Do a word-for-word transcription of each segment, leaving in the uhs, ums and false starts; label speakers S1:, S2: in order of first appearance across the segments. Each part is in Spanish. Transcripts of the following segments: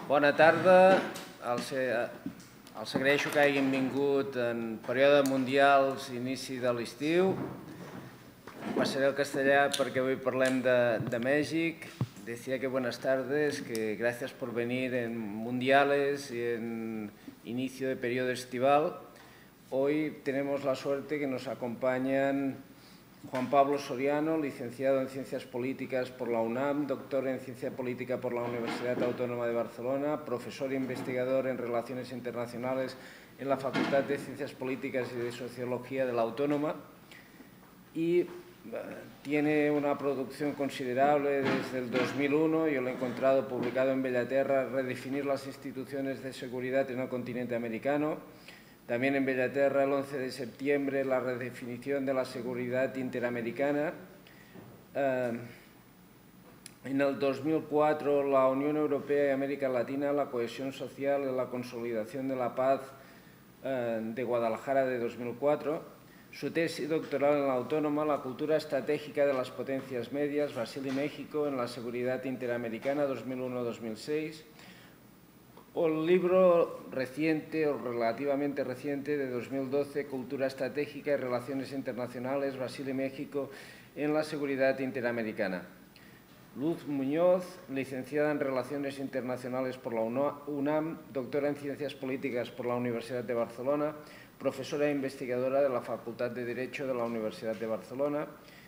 S1: Bona tarda. Els, els agraeixo que hagin vingut en període mundials, inici de l'estiu. Passaré al castellà perquè avui parlem de, de Mèxic. Decía que buenas tardes, que gracias por venir en mundiales y en inicio de periodo estival. Hoy tenemos la suerte que nos acompañan Juan Pablo Soriano, licenciado en Ciencias Políticas por la UNAM, doctor en Ciencia Política por la Universidad Autónoma de Barcelona, profesor e investigador en Relaciones Internacionales en la Facultad de Ciencias Políticas y de Sociología de la Autónoma, y tiene una producción considerable desde el dos mil uno. Yo lo he encontrado publicado en Bellaterra, Redefinir las instituciones de seguridad en el continente americano. También en Bellaterra, el once de septiembre, la redefinición de la seguridad interamericana. Eh, en el dos mil cuatro, la Unión Europea y América Latina, la cohesión social y la consolidación de la paz, eh, de Guadalajara, de dos mil cuatro. Su tesis doctoral en la Autónoma, la cultura estratégica de las potencias medias, Brasil y México en la seguridad interamericana, dos mil uno a dos mil seis. O el libro reciente o relativamente reciente de dos mil doce, Cultura estratégica y relaciones internacionales, Brasil y México en la seguridad interamericana. Luz Muñoz, licenciada en Relaciones Internacionales por la UNAM, doctora en Ciencias Políticas por la Universidad de Barcelona, profesora e investigadora de la Facultad de Derecho de la Universidad de Barcelona.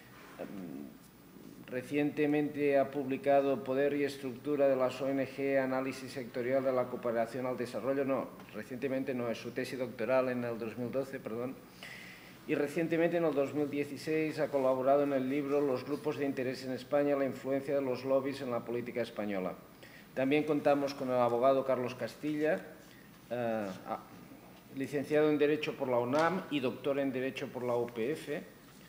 S1: Recientemente ha publicado Poder y estructura de las O N G, análisis sectorial de la cooperación al desarrollo. No, recientemente no, es su tesis doctoral en el dos mil doce, perdón. Y recientemente, en el dos mil dieciséis, ha colaborado en el libro Los grupos de interés en España, la influencia de los lobbies en la política española. También contamos con el abogado Carlos Castilla, eh, licenciado en Derecho por la UNAM y doctor en Derecho por la U P F.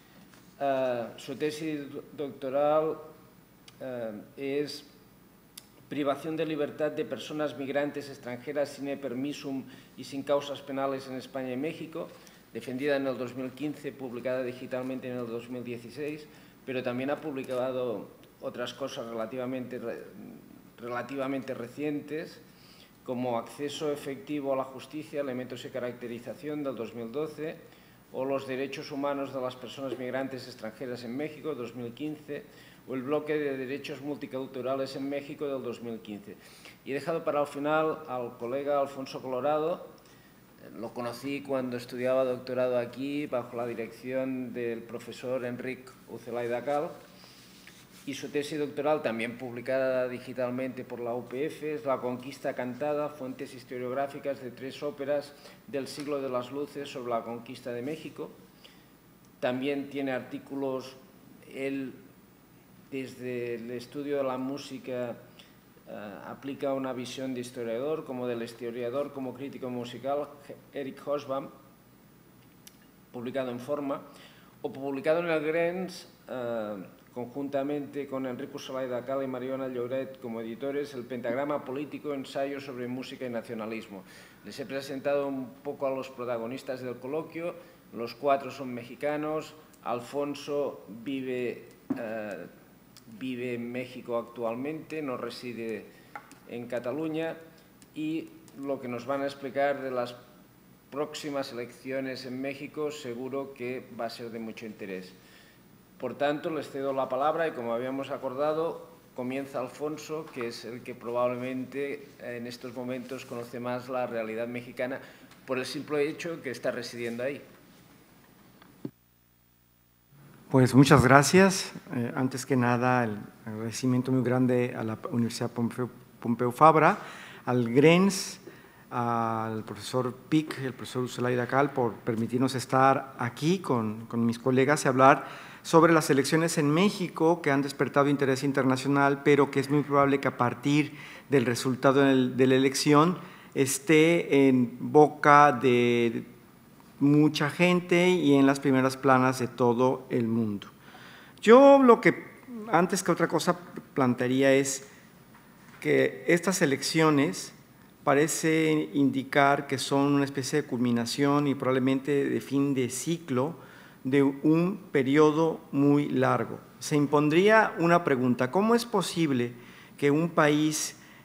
S1: Uh, su tesis doctoral uh, es Privación de libertad de personas migrantes extranjeras sin permisum y sin causas penales en España y México, defendida en el dos mil quince, publicada digitalmente en el dos mil dieciséis, pero también ha publicado otras cosas relativamente, relativamente recientes, como Acceso efectivo a la justicia, elementos y caracterización, del dos mil doce, o Los derechos humanos de las personas migrantes extranjeras en México, dos mil quince, o el bloque de derechos multiculturales en México, del dos mil quince. Y he dejado para el final al colega Alfonso Colorado. Lo conocí cuando estudiaba doctorado aquí, bajo la dirección del profesor Enric Ucelay Cal, y su tesis doctoral, también publicada digitalmente por la U P F, es La conquista cantada, fuentes historiográficas de tres óperas del siglo de las luces sobre la conquista de México. También tiene artículos, él desde el estudio de la música eh, aplica una visión de historiador, como del historiador como crítico musical, Eric Hobsbawm, publicado en Forma, o publicado en el Grens, eh, conjuntamente con Enric Ucelay Cal y Mariona Lloret como editores, El pentagrama político, ensayo sobre música y nacionalismo. Les he presentado un poco a los protagonistas del coloquio. Los cuatro son mexicanos. Alfonso vive, eh, vive en México actualmente, no reside en Cataluña, y lo que nos van a explicar de las próximas elecciones en México seguro que va a ser de mucho interés. Por tanto, les cedo la palabra y, como habíamos acordado, comienza Alfonso, que es el que probablemente en estos momentos conoce más la realidad mexicana por el simple hecho que está residiendo ahí.
S2: Pues muchas gracias. Eh, antes que nada, el agradecimiento muy grande a la Universidad Pompeu, Pompeu Fabra, al Grens, al profesor Pic, el profesor Ucelay Cal, por permitirnos estar aquí con, con mis colegas y hablar sobre las elecciones en México, que han despertado interés internacional, pero que es muy probable que a partir del resultado de la elección esté en boca de mucha gente y en las primeras planas de todo el mundo. Yo lo que, antes que otra cosa, plantearía es que estas elecciones parecen indicar que son una especie de culminación y probablemente de fin de ciclo de un periodo muy largo. Se impondría una pregunta: ¿cómo es posible que un país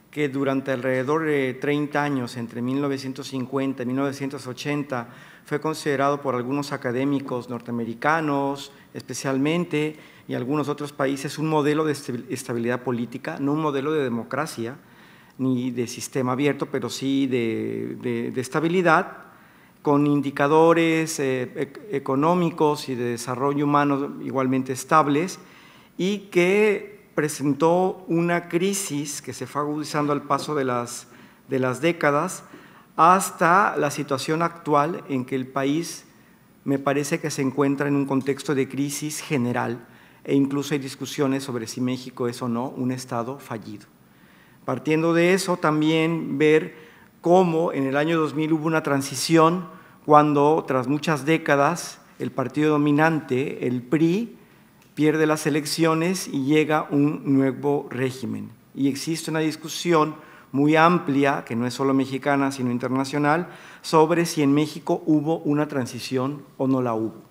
S2: que durante alrededor de treinta años, entre mil novecientos cincuenta y mil novecientos ochenta, fue considerado por algunos académicos norteamericanos especialmente y algunos otros países un modelo de estabilidad política, no un modelo de democracia ni de sistema abierto, pero sí de, de, de estabilidad, con indicadores eh, económicos y de desarrollo humano igualmente estables, y que presentó una crisis que se fue agudizando al paso de las, de las décadas hasta la situación actual en que el país me parece que se encuentra en un contexto de crisis general e incluso hay discusiones sobre si México es o no un Estado fallido. Partiendo de eso, también ver cómo en el año dos mil hubo una transición cuando, tras muchas décadas, el partido dominante, el P R I, pierde las elecciones y llega un nuevo régimen. Y existe una discusión muy amplia, que no es solo mexicana, sino internacional, sobre si en México hubo una transición o no la hubo.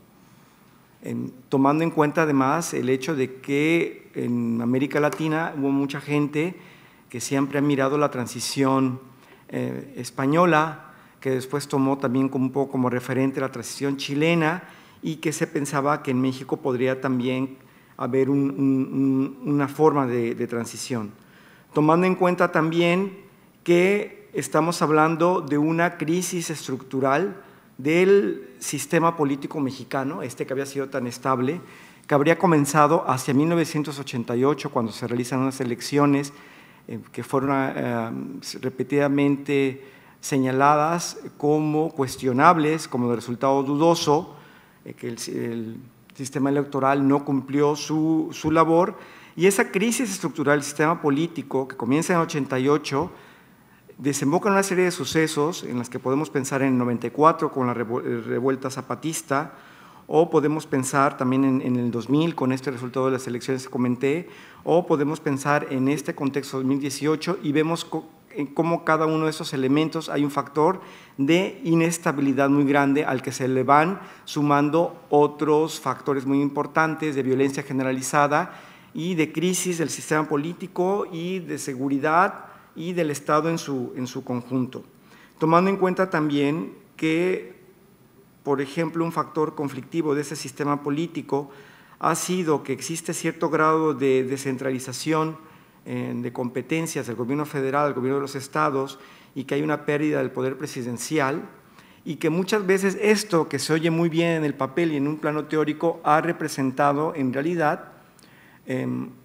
S2: En, tomando en cuenta además el hecho de que en América Latina hubo mucha gente que siempre ha mirado la transición eh, española, que después tomó también como un poco como referente la transición chilena y que se pensaba que en México podría también haber un, un, una forma de, de transición. Tomando en cuenta también que estamos hablando de una crisis estructural del sistema político mexicano, este que había sido tan estable, que habría comenzado hacia mil novecientos ochenta y ocho, cuando se realizan unas elecciones eh, que fueron eh, repetidamente señaladas como cuestionables, como de resultado dudoso, eh, que el, el sistema electoral no cumplió su, su labor, y esa crisis estructural del sistema político, que comienza en ochenta y ocho, desemboca en una serie de sucesos en las que podemos pensar en el noventa y cuatro con la revuelta zapatista, o podemos pensar también en, en el dos mil con este resultado de las elecciones que comenté, o podemos pensar en este contexto dos mil dieciocho y vemos en cómo cada uno de esos elementos hay un factor de inestabilidad muy grande al que se le van sumando otros factores muy importantes de violencia generalizada y de crisis del sistema político y de seguridad y del Estado en su, en su conjunto. Tomando en cuenta también que, por ejemplo, un factor conflictivo de ese sistema político ha sido que existe cierto grado de descentralización eh, de competencias del gobierno federal, del gobierno de los estados, y que hay una pérdida del poder presidencial, y que muchas veces esto, que se oye muy bien en el papel y en un plano teórico, ha representado en realidad eh,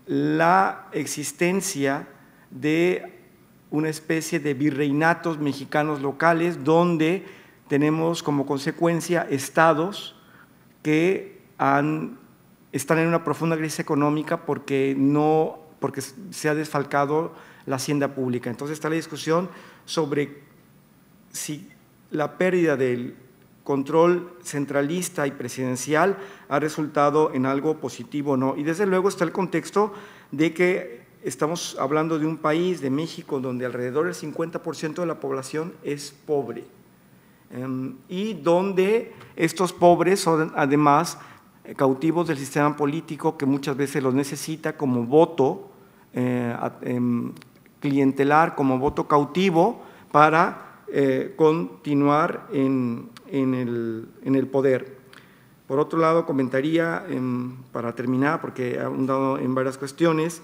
S2: la existencia de una especie de virreinatos mexicanos locales donde tenemos como consecuencia estados que han, están en una profunda crisis económica porque, no, porque se ha desfalcado la hacienda pública. Entonces está la discusión sobre si la pérdida del control centralista y presidencial ha resultado en algo positivo o no. Y desde luego está el contexto de que estamos hablando de un país, de México, donde alrededor del cincuenta por ciento de la población es pobre um, y donde estos pobres son además cautivos del sistema político que muchas veces los necesita como voto eh, eh, clientelar, como voto cautivo para eh, continuar en, en, el, en el poder. Por otro lado, comentaría, eh, para terminar, porque he ahondado en varias cuestiones,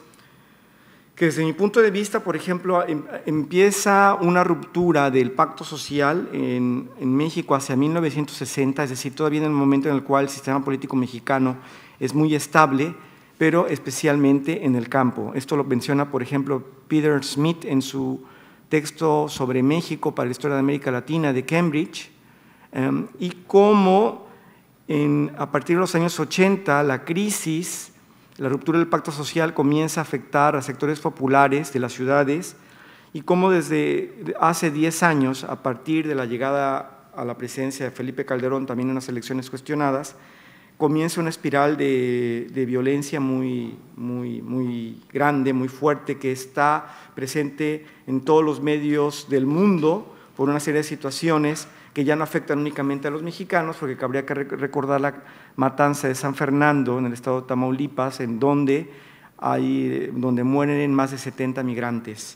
S2: que desde mi punto de vista, por ejemplo, em, empieza una ruptura del pacto social en, en México hacia mil novecientos sesenta, es decir, todavía en el momento en el cual el sistema político mexicano es muy estable, pero especialmente en el campo. Esto lo menciona, por ejemplo, Peter Smith en su texto sobre México para la historia de América Latina de Cambridge, um, y cómo en, a partir de los años ochenta la crisis, la ruptura del pacto social comienza a afectar a sectores populares de las ciudades y cómo desde hace diez años, a partir de la llegada a la presidencia de Felipe Calderón, también en unas elecciones cuestionadas, comienza una espiral de, de violencia muy, muy, muy grande, muy fuerte, que está presente en todos los medios del mundo por una serie de situaciones que ya no afectan únicamente a los mexicanos, porque habría que recordar la matanza de San Fernando en el estado de Tamaulipas, en donde, hay, donde mueren más de setenta migrantes.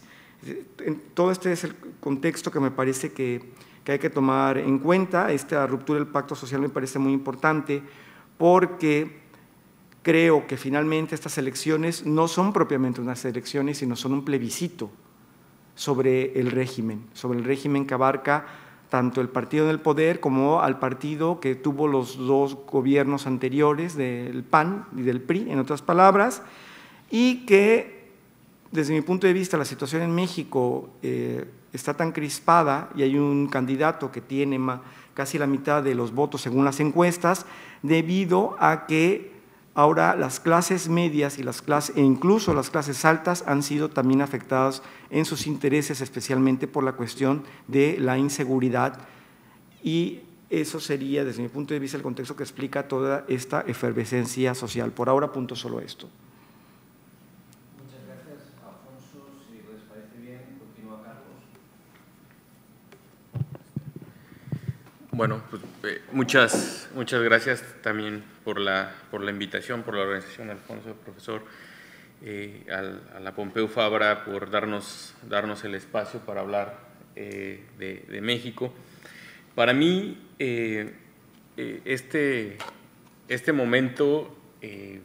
S2: Todo este es el contexto que me parece que, que hay que tomar en cuenta. Esta ruptura del pacto social me parece muy importante porque creo que finalmente estas elecciones no son propiamente unas elecciones, sino son un plebiscito sobre el régimen, sobre el régimen que abarca tanto el partido del poder como al partido que tuvo los dos gobiernos anteriores del P A N y del P R I, en otras palabras, y que desde mi punto de vista la situación en México eh, está tan crispada y hay un candidato que tiene casi la mitad de los votos según las encuestas, debido a que ahora las clases medias y las clases, e incluso las clases altas han sido también afectadas en sus intereses, especialmente por la cuestión de la inseguridad, y eso sería, desde mi punto de vista, el contexto que explica toda esta efervescencia social. Por ahora apunto solo esto.
S1: Muchas gracias, Alfonso. Si les parece bien, continúa Carlos.
S3: Bueno, pues eh, muchas, muchas gracias también por la, por la invitación, por la organización, Alfonso, profesor, eh, al, a la Pompeu Fabra, por darnos, darnos el espacio para hablar eh, de, de México. Para mí, eh, eh, este, este momento, eh,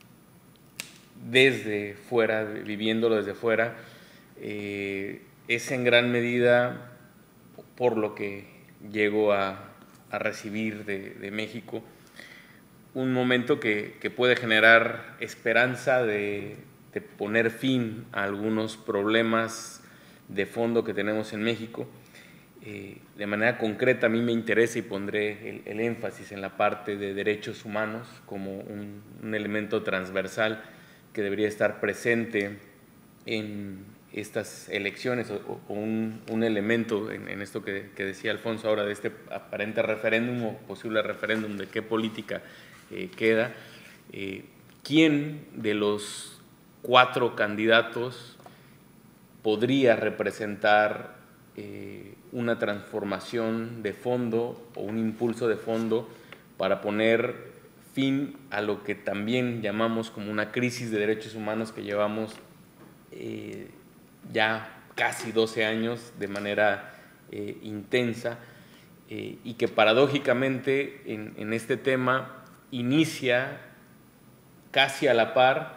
S3: desde fuera, viviéndolo desde fuera, eh, es en gran medida por lo que llego a, a recibir de, de México, un momento que, que puede generar esperanza de, de poner fin a algunos problemas de fondo que tenemos en México. Eh, de manera concreta, a mí me interesa y pondré el, el énfasis en la parte de derechos humanos como un, un elemento transversal que debería estar presente en estas elecciones o, o un, un elemento en, en esto que, que decía Alfonso ahora de este aparente referéndum o posible referéndum, de qué política eh, queda. Eh, ¿Quién de los cuatro candidatos podría representar eh, una transformación de fondo o un impulso de fondo para poner fin a lo que también llamamos como una crisis de derechos humanos que llevamos eh, ya casi doce años de manera eh, intensa eh, y que paradójicamente en, en este tema inicia casi a la par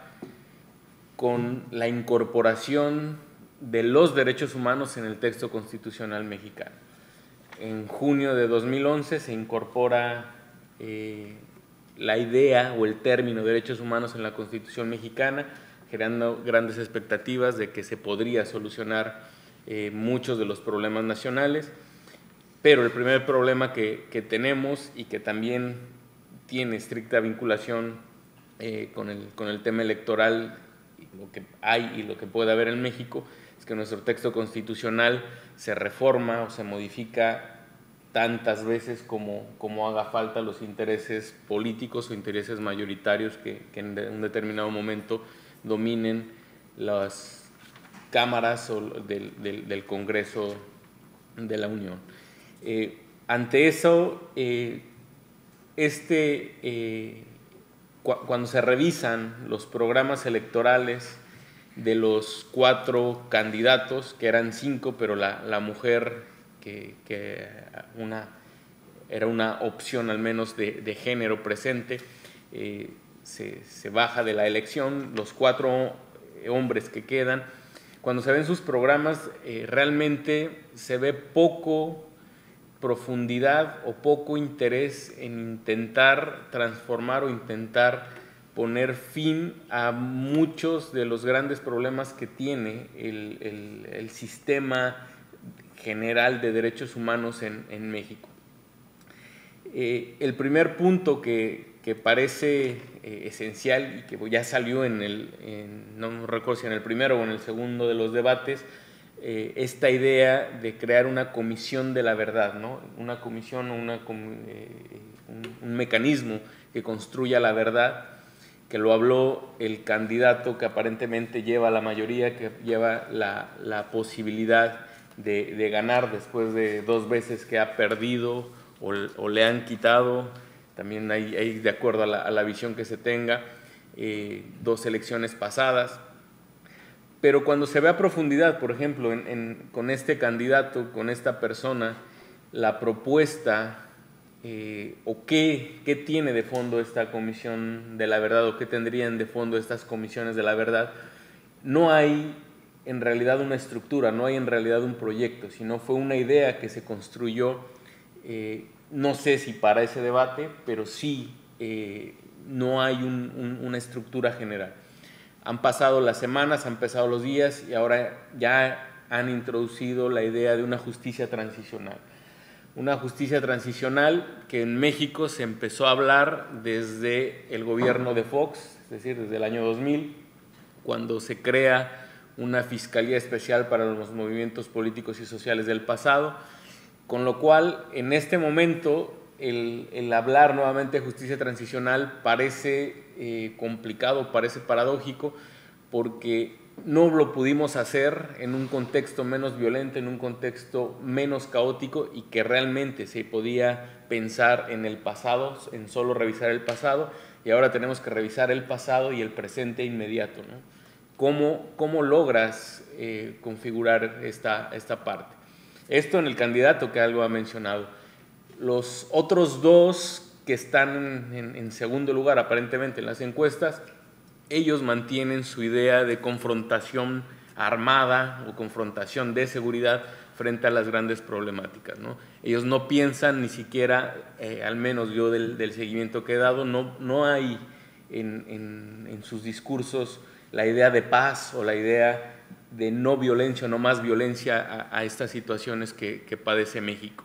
S3: con la incorporación de los derechos humanos en el texto constitucional mexicano. En junio de dos mil once se incorpora eh, la idea o el término derechos humanos en la Constitución mexicana, generando grandes expectativas de que se podría solucionar eh, muchos de los problemas nacionales, pero el primer problema que, que tenemos y que también tiene estricta vinculación eh, con, el, con el tema electoral, lo que hay y lo que puede haber en México, es que nuestro texto constitucional se reforma o se modifica tantas veces como, como haga falta los intereses políticos o intereses mayoritarios que, que en un determinado momento dominen las cámaras o del, del, del Congreso de la Unión. Eh, ante eso, eh, este, eh, cu cuando se revisan los programas electorales de los cuatro candidatos, que eran cinco, pero la, la mujer, que, que una, era una opción al menos de, de género presente, eh, se, se baja de la elección. Los cuatro hombres que quedan, cuando se ven sus programas, eh, realmente se ve poco profundidad o poco interés en intentar transformar o intentar poner fin a muchos de los grandes problemas que tiene el, el, el sistema general de derechos humanos en, en México. Eh, el primer punto que, que parece eh, esencial y que ya salió en el, en, no recuerdo si en el primero o en el segundo de los debates, eh, esta idea de crear una comisión de la verdad, ¿no? Una comisión, una, eh, un, un mecanismo que construya la verdad, que lo habló el candidato que aparentemente lleva la mayoría, que lleva la, la posibilidad de, de ganar después de dos veces que ha perdido o, o le han quitado, también hay, hay de acuerdo a la, a la visión que se tenga, eh, dos elecciones pasadas. pero cuando se ve a profundidad, por ejemplo, en, en, con este candidato, con esta persona, la propuesta eh, o qué, qué tiene de fondo esta Comisión de la Verdad o qué tendrían de fondo estas comisiones de la verdad, no hay en realidad una estructura, no hay en realidad un proyecto, sino fue una idea que se construyó, eh, no sé si para ese debate, pero sí eh, no hay un, un, una estructura general. Han pasado las semanas, han pasado los días y ahora ya han introducido la idea de una justicia transicional. Una justicia transicional que en México se empezó a hablar desde el gobierno de Fox, es decir, desde el año dos mil, cuando se crea una Fiscalía Especial para los Movimientos Políticos y Sociales del pasado, con lo cual en este momento el, el hablar nuevamente de justicia transicional parece eh, complicado, parece paradójico, porque no lo pudimos hacer en un contexto menos violento, en un contexto menos caótico y que realmente se podía pensar en el pasado, en solo revisar el pasado, y ahora tenemos que revisar el pasado y el presente inmediato, ¿no? ¿Cómo, cómo logras eh, configurar esta, esta parte? Esto en el candidato que algo ha mencionado. Los otros dos que están en, en segundo lugar aparentemente en las encuestas, ellos mantienen su idea de confrontación armada o confrontación de seguridad frente a las grandes problemáticas, ¿no? Ellos no piensan ni siquiera, eh, al menos yo del, del seguimiento que he dado, no, no hay en, en, en sus discursos la idea de paz o la idea de no violencia, no más violencia a, a estas situaciones que, que padece México.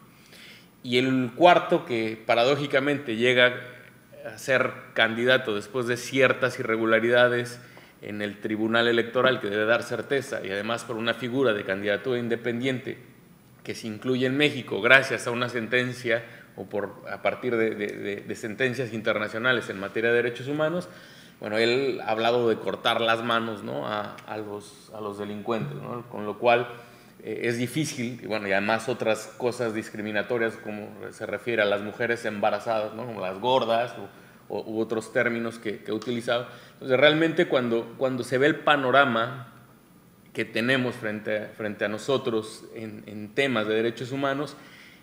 S3: Y el cuarto, que paradójicamente llega a ser candidato después de ciertas irregularidades en el Tribunal Electoral, que debe dar certeza, y además por una figura de candidatura independiente que se incluye en México gracias a una sentencia o por, a partir de, de, de sentencias internacionales en materia de derechos humanos. Bueno, él ha hablado de cortar las manos, ¿no?, a, a, los, a los delincuentes, ¿no?, con lo cual eh, es difícil, y bueno, y además otras cosas discriminatorias como se refiere a las mujeres embarazadas, ¿no?, como las gordas o, o, u otros términos que, que he utilizado. Entonces, realmente cuando, cuando se ve el panorama que tenemos frente a, frente a nosotros en, en temas de derechos humanos,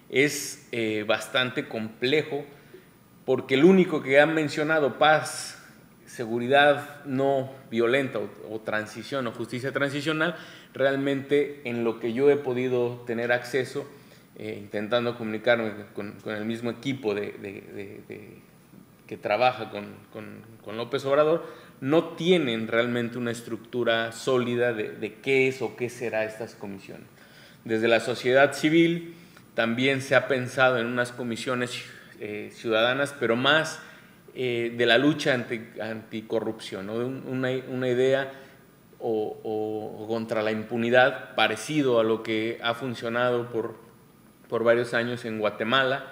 S3: es eh, bastante complejo, porque el único que han mencionado, paz, seguridad no violenta o, o transición o justicia transicional, realmente en lo que yo he podido tener acceso, eh, intentando comunicarme con, con el mismo equipo de, de, de, de, que trabaja con, con, con López Obrador, no tienen realmente una estructura sólida de, de qué es o qué será estas comisiones. Desde la sociedad civil también se ha pensado en unas comisiones eh, ciudadanas, pero más eh, de la lucha anti, anticorrupción, ¿no?, una, una idea o, o, o contra la impunidad, parecido a lo que ha funcionado por, por varios años en Guatemala,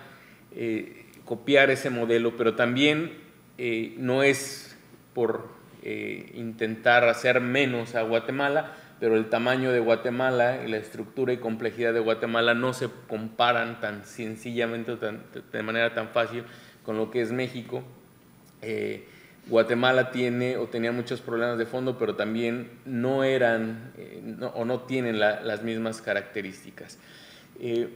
S3: eh, copiar ese modelo, pero también eh, no es por eh, intentar hacer menos a Guatemala, pero el tamaño de Guatemala y la estructura y complejidad de Guatemala no se comparan tan sencillamente, tan, de manera tan fácil con lo que es México. Eh, Guatemala tiene o tenía muchos problemas de fondo, pero también no eran eh, no, o no tienen la, las mismas características. Eh,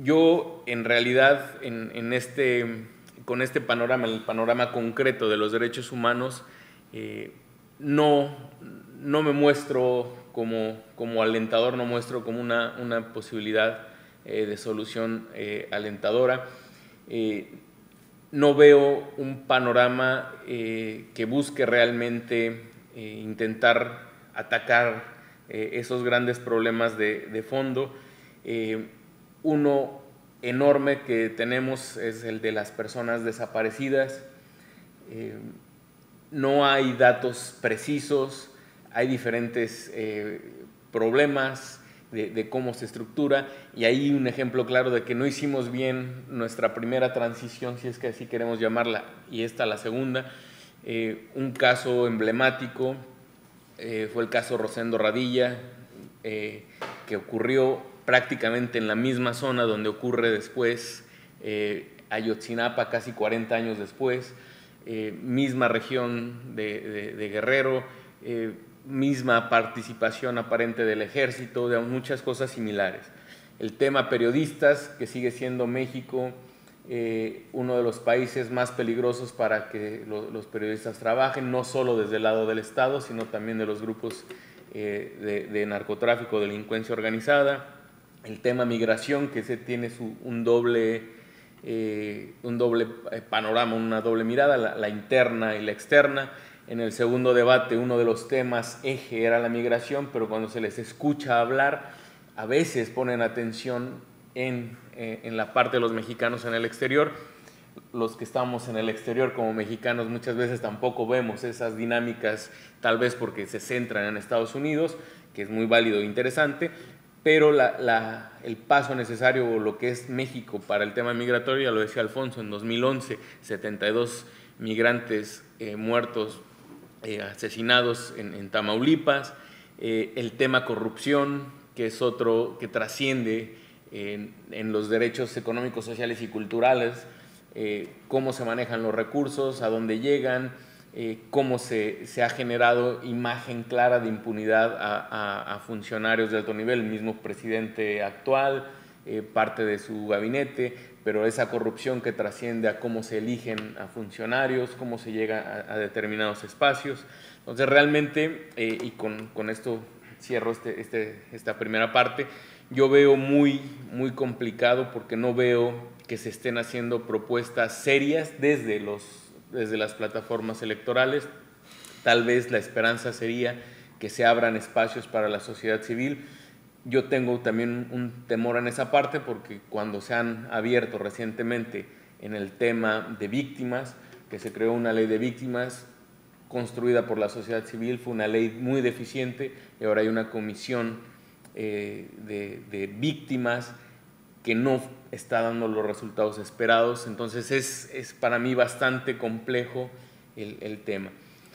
S3: yo, en realidad, en, en este, con este panorama, el panorama concreto de los derechos humanos, eh, no, no me muestro como, como alentador, no muestro como una, una posibilidad eh, de solución eh, alentadora. Eh, no veo un panorama eh, que busque realmente eh, intentar atacar eh, esos grandes problemas de, de fondo. Eh, uno enorme que tenemos es el de las personas desaparecidas. Eh, no hay datos precisos, hay diferentes eh, problemas de, de cómo se estructura, y ahí un ejemplo claro de que no hicimos bien nuestra primera transición, si es que así queremos llamarla, y esta la segunda. Eh, un caso emblemático eh, fue el caso Rosendo Radilla, eh, que ocurrió prácticamente en la misma zona donde ocurre después eh, Ayotzinapa, casi cuarenta años después, eh, misma región de, de, de Guerrero, eh, misma participación aparente del ejército, de muchas cosas similares. El tema periodistas, que sigue siendo México eh, uno de los países más peligrosos para que lo, los periodistas trabajen, no solo desde el lado del Estado, sino también de los grupos eh, de, de narcotráfico, delincuencia organizada. El tema migración, que se tiene su, un doble, eh, un doble panorama, una doble mirada, la, la interna y la externa. En el segundo debate, uno de los temas eje era la migración, pero cuando se les escucha hablar, a veces ponen atención en, eh, en la parte de los mexicanos en el exterior. Los que estamos en el exterior como mexicanos muchas veces tampoco vemos esas dinámicas, tal vez porque se centran en Estados Unidos, que es muy válido e interesante, pero la, la, el paso necesario, o lo que es México para el tema migratorio, ya lo decía Alfonso, en dos mil once, setenta y dos migrantes eh, muertos, eh, asesinados en, en Tamaulipas, eh, el tema corrupción, que es otro que trasciende en, en los derechos económicos, sociales y culturales, eh, cómo se manejan los recursos, a dónde llegan, eh, cómo se, se ha generado imagen clara de impunidad a, a, a funcionarios de alto nivel, el mismo presidente actual, eh, parte de su gabinete, pero esa corrupción que trasciende a cómo se eligen a funcionarios, cómo se llega a, a determinados espacios. Entonces realmente, eh, y con, con esto cierro este, este, esta primera parte, yo veo muy, muy complicado porque no veo que se estén haciendo propuestas serias desde, los, desde las plataformas electorales. Tal vez la esperanza sería que se abran espacios para la sociedad civil. Yo tengo también un temor en esa parte porque cuando se han abierto recientemente en el tema de víctimas, que se creó una ley de víctimas construida por la sociedad civil, fue una ley muy deficiente y ahora hay una comisión eh, de, de víctimas que no está dando los resultados esperados. Entonces es, es para mí bastante complejo el, el tema.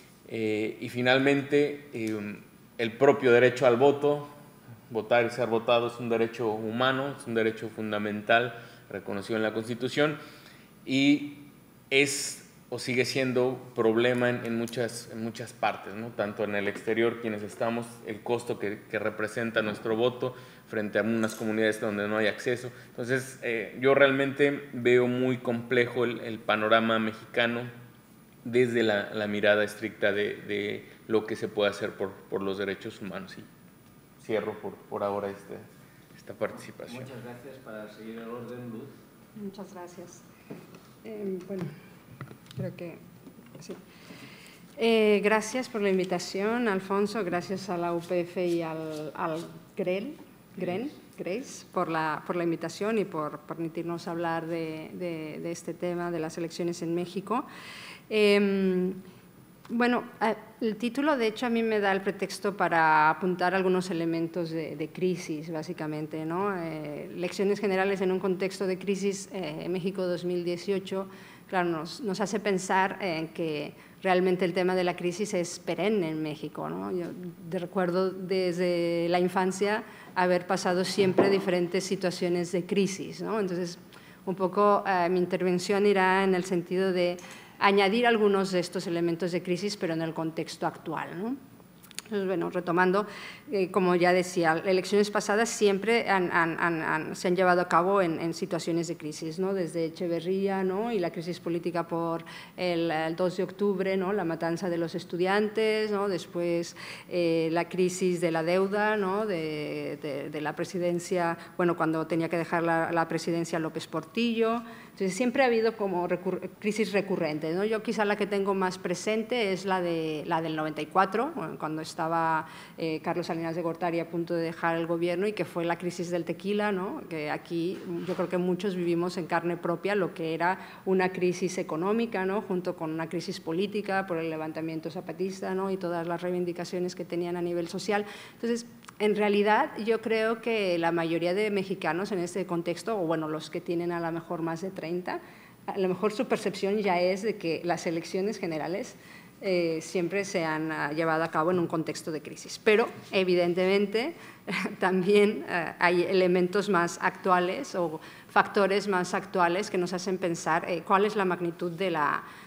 S3: Eh, y finalmente, eh, el propio derecho al voto, votar y ser votado es un derecho humano, es un derecho fundamental reconocido en la Constitución y es o sigue siendo problema en, en, muchas, en muchas partes, ¿no? Tanto en el exterior, quienes estamos, el costo que, que representa nuestro voto frente a unas comunidades donde no hay acceso. Entonces, eh, yo realmente veo muy complejo el, el panorama mexicano desde la, la mirada estricta de, de lo que se puede hacer por, por los derechos humanos. Y cierro por, por ahora este, esta participación.
S1: Muchas gracias. Para seguir el orden, Luz.
S4: Muchas gracias. Eh, bueno, creo que sí. Eh, gracias por la invitación, Alfonso. Gracias a la U P F y al, al GREL, GREN, Grace, por la, por la invitación y por permitirnos hablar de, de, de este tema de las elecciones en México. Eh, Bueno, el título de hecho a mí me da el pretexto para apuntar algunos elementos de, de crisis, básicamente, ¿no? Eh, elecciones generales en un contexto de crisis, eh, México dos mil dieciocho, claro, nos, nos hace pensar en que realmente el tema de la crisis es perenne en México, ¿no? Yo de recuerdo desde la infancia haber pasado siempre diferentes situaciones de crisis, ¿no? Entonces, un poco eh, mi intervención irá en el sentido de añadir algunos de estos elementos de crisis, pero en el contexto actual, ¿no? Entonces, bueno, retomando, eh, como ya decía, elecciones pasadas siempre han, han, han, se han llevado a cabo en, en situaciones de crisis, ¿no? Desde Echeverría, ¿no? Y la crisis política por el, el dos de octubre, ¿no? La matanza de los estudiantes, ¿no? Después eh, la crisis de la deuda, ¿no? de, de, de la presidencia, bueno, cuando tenía que dejar la, la presidencia López Portillo. Entonces, siempre ha habido como recur crisis recurrentes, ¿no? Yo quizá la que tengo más presente es la, de, la del noventa y cuatro, cuando estaba eh, Carlos Salinas de Gortari a punto de dejar el gobierno y que fue la crisis del tequila, ¿no? Que aquí yo creo que muchos vivimos en carne propia lo que era una crisis económica, ¿no? Junto con una crisis política por el levantamiento zapatista, ¿no? Y todas las reivindicaciones que tenían a nivel social. Entonces, en realidad, yo creo que la mayoría de mexicanos en este contexto, o bueno, los que tienen a lo mejor más de treinta, a lo mejor su percepción ya es de que las elecciones generales eh, siempre se han uh, llevado a cabo en un contexto de crisis. Pero, evidentemente, también uh, hay elementos más actuales o factores más actuales que nos hacen pensar eh, cuál es la magnitud de la,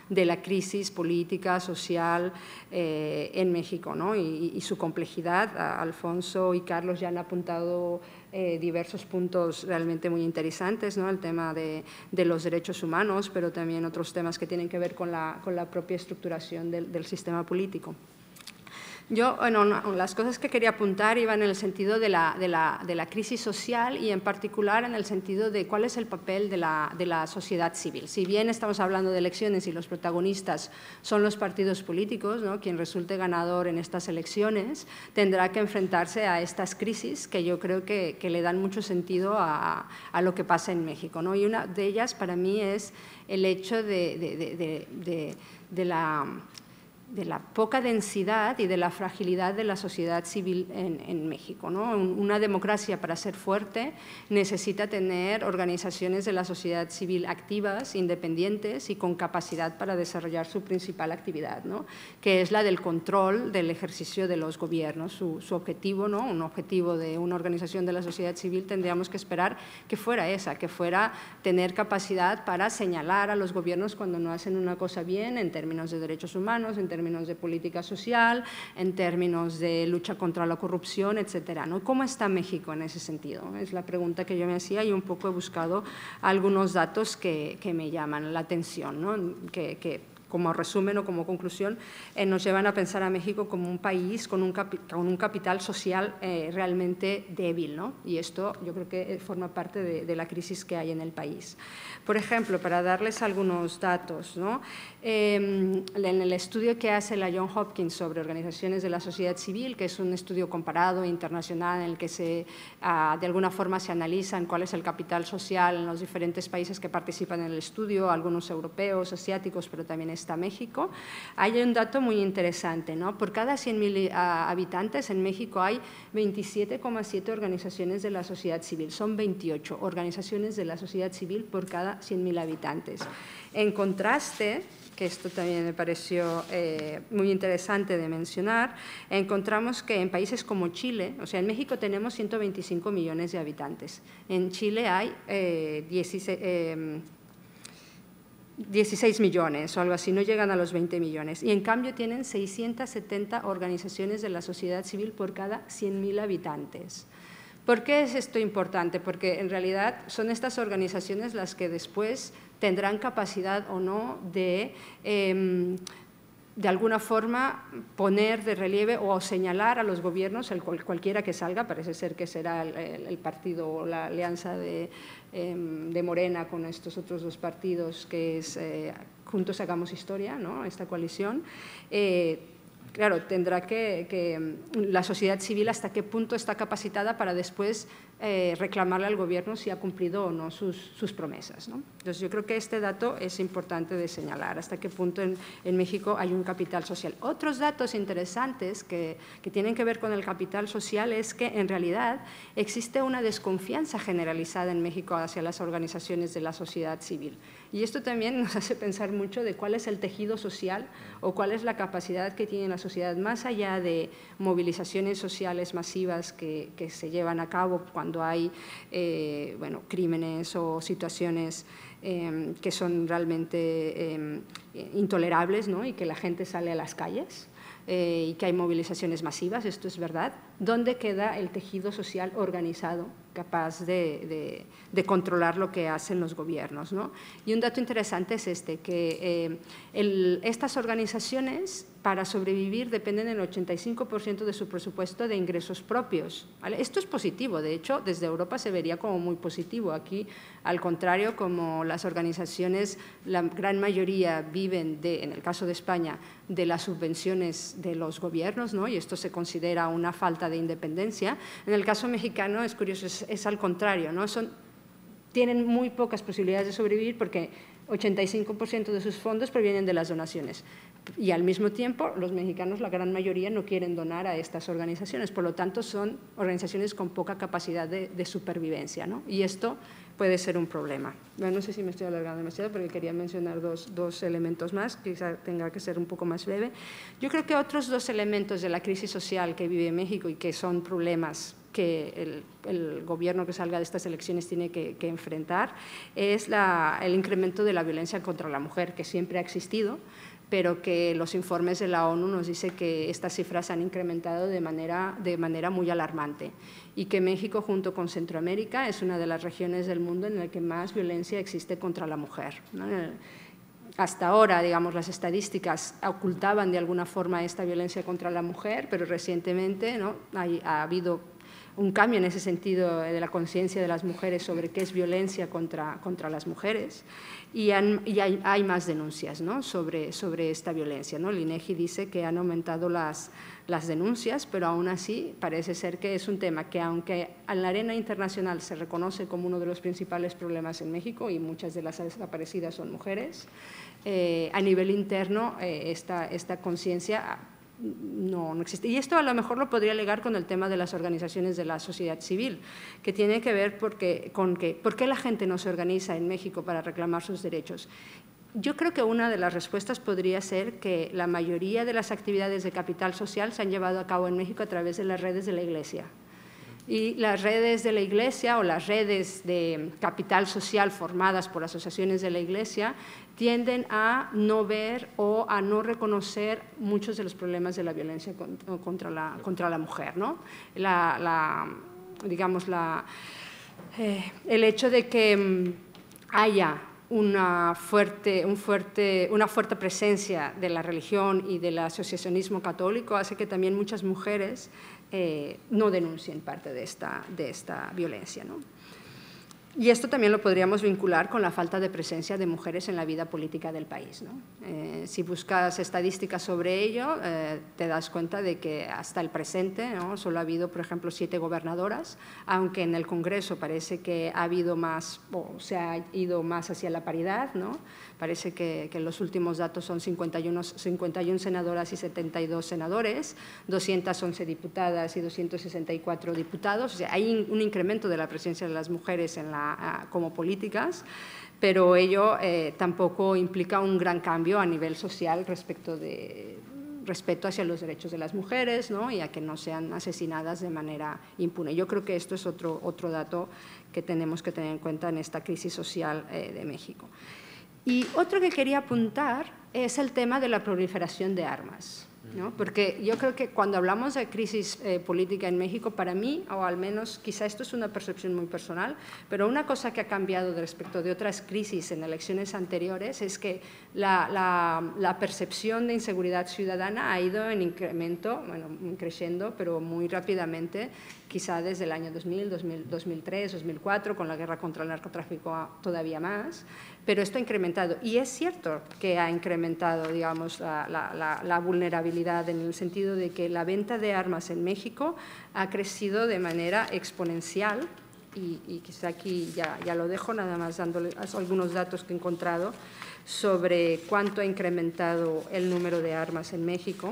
S4: de la crisis política, social eh, en México, ¿no? y, y su complejidad. Alfonso y Carlos ya han apuntado eh, diversos puntos realmente muy interesantes, ¿no? El tema de, de los derechos humanos, pero también otros temas que tienen que ver con la, con la propia estructuración del, del sistema político. Yo, bueno, las cosas que quería apuntar iban en el sentido de la, de, la, de la crisis social y en particular en el sentido de cuál es el papel de la, de la sociedad civil. Si bien estamos hablando de elecciones y los protagonistas son los partidos políticos, ¿no? Quien resulte ganador en estas elecciones tendrá que enfrentarse a estas crisis que yo creo que, que le dan mucho sentido a, a lo que pasa en México, ¿no? Y una de ellas para mí es el hecho de, de, de, de, de, de la... de la poca densidad y de la fragilidad de la sociedad civil en, en México, ¿no? Una democracia, para ser fuerte, necesita tener organizaciones de la sociedad civil activas, independientes y con capacidad para desarrollar su principal actividad, ¿no? Que es la del control del ejercicio de los gobiernos. Su, su objetivo, ¿no? Un objetivo de una organización de la sociedad civil tendríamos que esperar que fuera esa, que fuera tener capacidad para señalar a los gobiernos cuando no hacen una cosa bien en términos de derechos humanos, en términos de política social, en términos de lucha contra la corrupción, etcétera, ¿no? ¿Cómo está México en ese sentido? Es la pregunta que yo me hacía y un poco he buscado algunos datos que, que me llaman la atención, ¿no? que, que como resumen o como conclusión, eh, nos llevan a pensar a México como un país con un, capi con un capital social eh, realmente débil, ¿no? Y esto yo creo que forma parte de, de la crisis que hay en el país. Por ejemplo, para darles algunos datos, ¿no? Eh, en el estudio que hace la Johns Hopkins sobre organizaciones de la sociedad civil, que es un estudio comparado internacional en el que se, uh, de alguna forma se analizan cuál es el capital social en los diferentes países que participan en el estudio, algunos europeos, asiáticos, pero también está México, hay un dato muy interesante, ¿no? Por cada cien mil uh, habitantes en México hay veintisiete coma siete organizaciones de la sociedad civil, son veintiocho organizaciones de la sociedad civil por cada cien mil habitantes. En contraste, que esto también me pareció eh, muy interesante de mencionar, encontramos que en países como Chile, o sea, en México tenemos ciento veinticinco millones de habitantes, en Chile hay eh, dieciséis, eh, dieciséis millones o algo así, no llegan a los veinte millones, y en cambio tienen seiscientas setenta organizaciones de la sociedad civil por cada cien mil habitantes. ¿Por qué es esto importante? Porque en realidad son estas organizaciones las que después tendrán capacidad o no de, eh, de alguna forma, poner de relieve o señalar a los gobiernos, el cual, cualquiera que salga, parece ser que será el, el, el partido o la alianza de, eh, de Morena con estos otros dos partidos, que es eh, Juntos Hagamos Historia, ¿no? Esta coalición, eh, claro, tendrá que, que la sociedad civil hasta qué punto está capacitada para después eh, reclamarle al gobierno si ha cumplido o no sus, sus promesas, ¿no? Entonces, yo creo que este dato es importante de señalar, hasta qué punto en, en México hay un capital social. Otros datos interesantes que, que tienen que ver con el capital social es que, en realidad, existe una desconfianza generalizada en México hacia las organizaciones de la sociedad civil. Y esto también nos hace pensar mucho de cuál es el tejido social o cuál es la capacidad que tiene la sociedad, más allá de movilizaciones sociales masivas que, que se llevan a cabo cuando hay eh, bueno, crímenes o situaciones eh, que son realmente eh, intolerables, ¿no? Y que la gente sale a las calles. Eh, y que hay movilizaciones masivas, esto es verdad. ¿Dónde queda el tejido social organizado capaz de, de, de controlar lo que hacen los gobiernos, ¿no? Y un dato interesante es este, que eh, el, estas organizaciones para sobrevivir dependen el ochenta y cinco por ciento de su presupuesto de ingresos propios, ¿vale? Esto es positivo, de hecho, desde Europa se vería como muy positivo. Aquí, al contrario, como las organizaciones, la gran mayoría viven, de, en el caso de España, de las subvenciones de los gobiernos, ¿no? Y esto se considera una falta de independencia. En el caso mexicano es curioso, es, es al contrario, ¿no? Son, tienen muy pocas posibilidades de sobrevivir porque ochenta y cinco por ciento de sus fondos provienen de las donaciones. Y al mismo tiempo, los mexicanos, la gran mayoría, no quieren donar a estas organizaciones. Por lo tanto, son organizaciones con poca capacidad de, de supervivencia, ¿no? Y esto puede ser un problema. Bueno, no sé si me estoy alargando demasiado, porque quería mencionar dos, dos elementos más, quizá tenga que ser un poco más breve. Yo creo que otros dos elementos de la crisis social que vive México y que son problemas que el, el gobierno que salga de estas elecciones tiene que, que enfrentar es la, el incremento de la violencia contra la mujer, que siempre ha existido, pero que los informes de la ONU nos dicen que estas cifras han incrementado de manera, de manera muy alarmante y que México, junto con Centroamérica, es una de las regiones del mundo en la que más violencia existe contra la mujer, ¿no? Hasta ahora, digamos, las estadísticas ocultaban de alguna forma esta violencia contra la mujer, pero recientemente, ¿no?, hay, ha habido un cambio en ese sentido de la conciencia de las mujeres sobre qué es violencia contra, contra las mujeres y, han, y hay, hay más denuncias, ¿no?, sobre, sobre esta violencia, ¿no? El INEGI dice que han aumentado las, las denuncias, pero aún así parece ser que es un tema que, aunque en la arena internacional se reconoce como uno de los principales problemas en México y muchas de las desaparecidas son mujeres, eh, a nivel interno eh, esta, esta conciencia No, no existe. Y esto a lo mejor lo podría ligar con el tema de las organizaciones de la sociedad civil, que tiene que ver porque, con que, por qué la gente no se organiza en México para reclamar sus derechos. Yo creo que una de las respuestas podría ser que la mayoría de las actividades de capital social se han llevado a cabo en México a través de las redes de la Iglesia. Y las redes de la Iglesia o las redes de capital social formadas por asociaciones de la Iglesia tienden a no ver o a no reconocer muchos de los problemas de la violencia contra la, contra la mujer, ¿no? La, la, digamos, la, eh, el hecho de que haya una fuerte, un fuerte, una fuerte presencia de la religión y del asociacionismo católico hace que también muchas mujeres eh, no denuncien parte de esta, de esta violencia, ¿no? Y esto también lo podríamos vincular con la falta de presencia de mujeres en la vida política del país, ¿no? Eh, si buscas estadísticas sobre ello, eh, te das cuenta de que hasta el presente, ¿no?, solo ha habido, por ejemplo, siete gobernadoras, aunque en el Congreso parece que ha habido más, o se ha ido más hacia la paridad, ¿no? Parece que, que los últimos datos son cincuenta y una senadoras y setenta y dos senadores, doscientas once diputadas y doscientos sesenta y cuatro diputados. O sea, hay un incremento de la presencia de las mujeres en la, como políticas, pero ello eh, tampoco implica un gran cambio a nivel social respecto de respeto hacia los derechos de las mujeres, ¿no?, y a que no sean asesinadas de manera impune. Yo creo que esto es otro, otro dato que tenemos que tener en cuenta en esta crisis social eh, de México. Y otro que quería apuntar es el tema de la proliferación de armas, ¿no? Porque yo creo que cuando hablamos de crisis eh, política en México, para mí, o al menos quizá esto es una percepción muy personal, pero una cosa que ha cambiado respecto de otras crisis en elecciones anteriores es que la, la, la percepción de inseguridad ciudadana ha ido en incremento, bueno, creciendo, pero muy rápidamente, quizá desde el año dos mil, dos mil, dos mil tres, dos mil cuatro, con la guerra contra el narcotráfico todavía más, pero esto ha incrementado. Y es cierto que ha incrementado, digamos, la, la, la vulnerabilidad en el sentido de que la venta de armas en México ha crecido de manera exponencial y, y quizá aquí ya, ya lo dejo, nada más dándole algunos datos que he encontrado sobre cuánto ha incrementado el número de armas en México.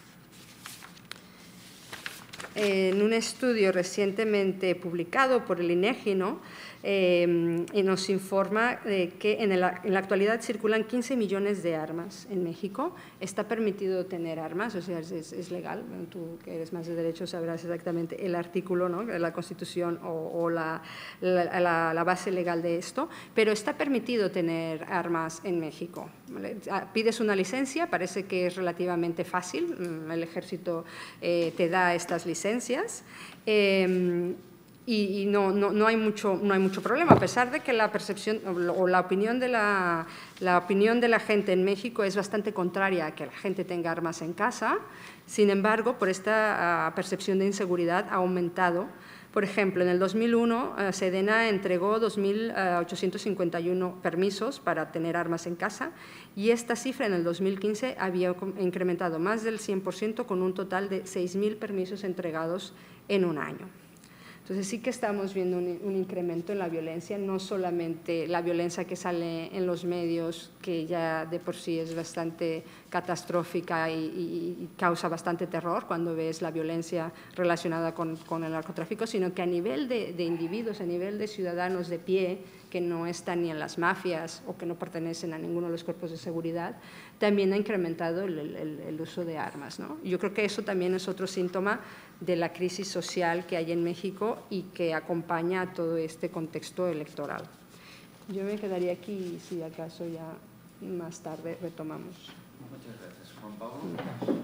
S4: En un estudio recientemente publicado por el INEGI, ¿no?, eh, y nos informa de que en, el, en la actualidad circulan quince millones de armas en México. Está permitido tener armas, o sea, es, es legal. Bueno, tú que eres más de derecho sabrás exactamente el artículo, ¿no?, de la Constitución o, o la, la, la, la base legal de esto, pero está permitido tener armas en México. ¿Vale? Pides una licencia, parece que es relativamente fácil, el Ejército eh, te da estas licencias. Eh, Y, y no, no, no, hay mucho, no hay mucho problema, a pesar de que la percepción o la opinión, de la, la opinión de la gente en México es bastante contraria a que la gente tenga armas en casa. Sin embargo, por esta uh, percepción de inseguridad ha aumentado. Por ejemplo, en el dos mil uno, uh, Sedena entregó dos mil ochocientos cincuenta y uno permisos para tener armas en casa y esta cifra en el dos mil quince había incrementado más del cien por ciento con un total de seis mil permisos entregados en un año. Entonces sí que estamos viendo un, un incremento en la violencia, no solamente la violencia que sale en los medios, que ya de por sí es bastante catastrófica y, y, y causa bastante terror cuando ves la violencia relacionada con, con el narcotráfico, sino que a nivel de, de individuos, a nivel de ciudadanos de pie, que no están ni en las mafias o que no pertenecen a ninguno de los cuerpos de seguridad, también ha incrementado el, el, el uso de armas, ¿no? Yo creo que eso también es otro síntoma de la crisis social que hay en México y que acompaña a todo este contexto electoral. Yo me quedaría aquí y si acaso ya más tarde retomamos.
S1: Muchas gracias. Juan Pablo.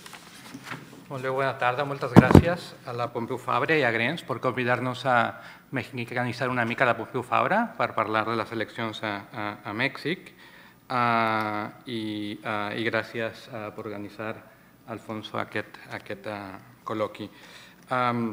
S5: Molt bé, bona tarda. Moltes gràcies a la Pompeu Fabra i a Grens per convidar-nos a mexicanitzar una mica la Pompeu Fabra per parlar de les eleccions a, a, a Mèxic. Uh, i, uh, I gràcies uh, per organitzar, Alfonso, aquest, aquest uh, col·loqui. Um,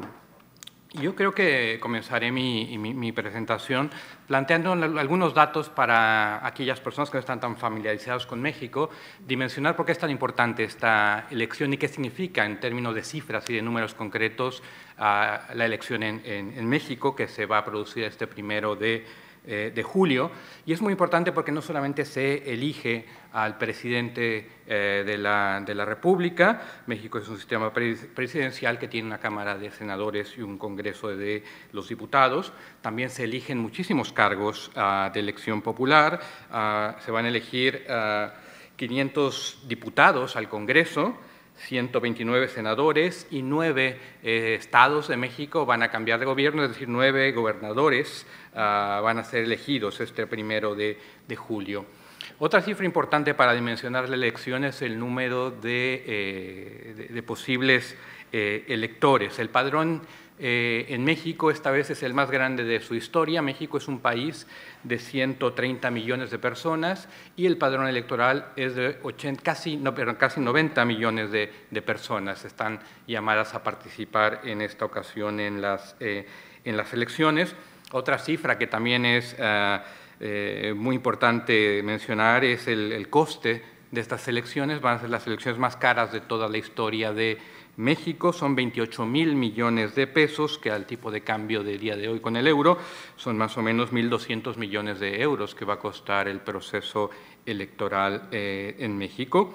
S5: Yo creo que comenzaré mi, mi, mi presentación planteando algunos datos para aquellas personas que no están tan familiarizadas con México, dimensionar por qué es tan importante esta elección y qué significa en términos de cifras y de números concretos uh, la elección en, en, en México, que se va a producir este primero de eh, de julio, y es muy importante porque no solamente se elige al presidente eh, de, la, de la República. México es un sistema presidencial que tiene una Cámara de Senadores y un Congreso de los Diputados. También se eligen muchísimos cargos uh, de elección popular. Uh, se van a elegir uh, quinientos diputados al Congreso, ciento veintinueve senadores y nueve eh, estados de México van a cambiar de gobierno, es decir, nueve gobernadores uh, van a ser elegidos este primero de, de julio. Otra cifra importante para dimensionar la elección es el número de, eh, de, de posibles eh, electores. El padrón eh, en México esta vez es el más grande de su historia. México es un país de ciento treinta millones de personas y el padrón electoral es de ochenta, casi, no, perdón, casi noventa millones de, de personas. Están llamadas a participar en esta ocasión en las, eh, en las elecciones. Otra cifra que también es uh, eh, muy importante mencionar es el, el coste de estas elecciones. Van a ser las elecciones más caras de toda la historia de México, son veintiocho mil millones de pesos, que al tipo de cambio del día de hoy con el euro son más o menos mil doscientos millones de euros que va a costar el proceso electoral eh, en México.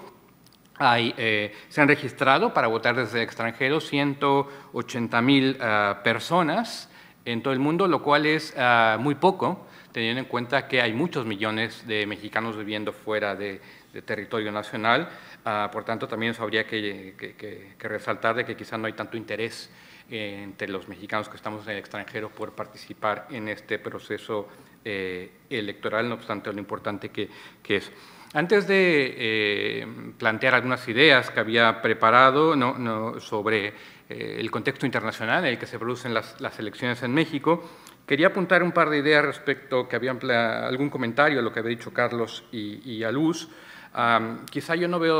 S5: Hay, eh, se han registrado para votar desde el extranjero ciento ochenta mil uh, personas en todo el mundo, lo cual es uh, muy poco, teniendo en cuenta que hay muchos millones de mexicanos viviendo fuera de, de territorio nacional. Uh, por tanto, también eso habría que, que, que, que resaltar de que quizá no hay tanto interés eh, entre los mexicanos que estamos en el extranjero por participar en este proceso eh, electoral, no obstante lo importante que, que es. Antes de eh, plantear algunas ideas que había preparado no, no, sobre eh, el contexto internacional en el que se producen las, las elecciones en México, quería apuntar un par de ideas respecto que habían algún comentario a lo que había dicho Carlos y, y a Luz. Um, quizá yo no veo,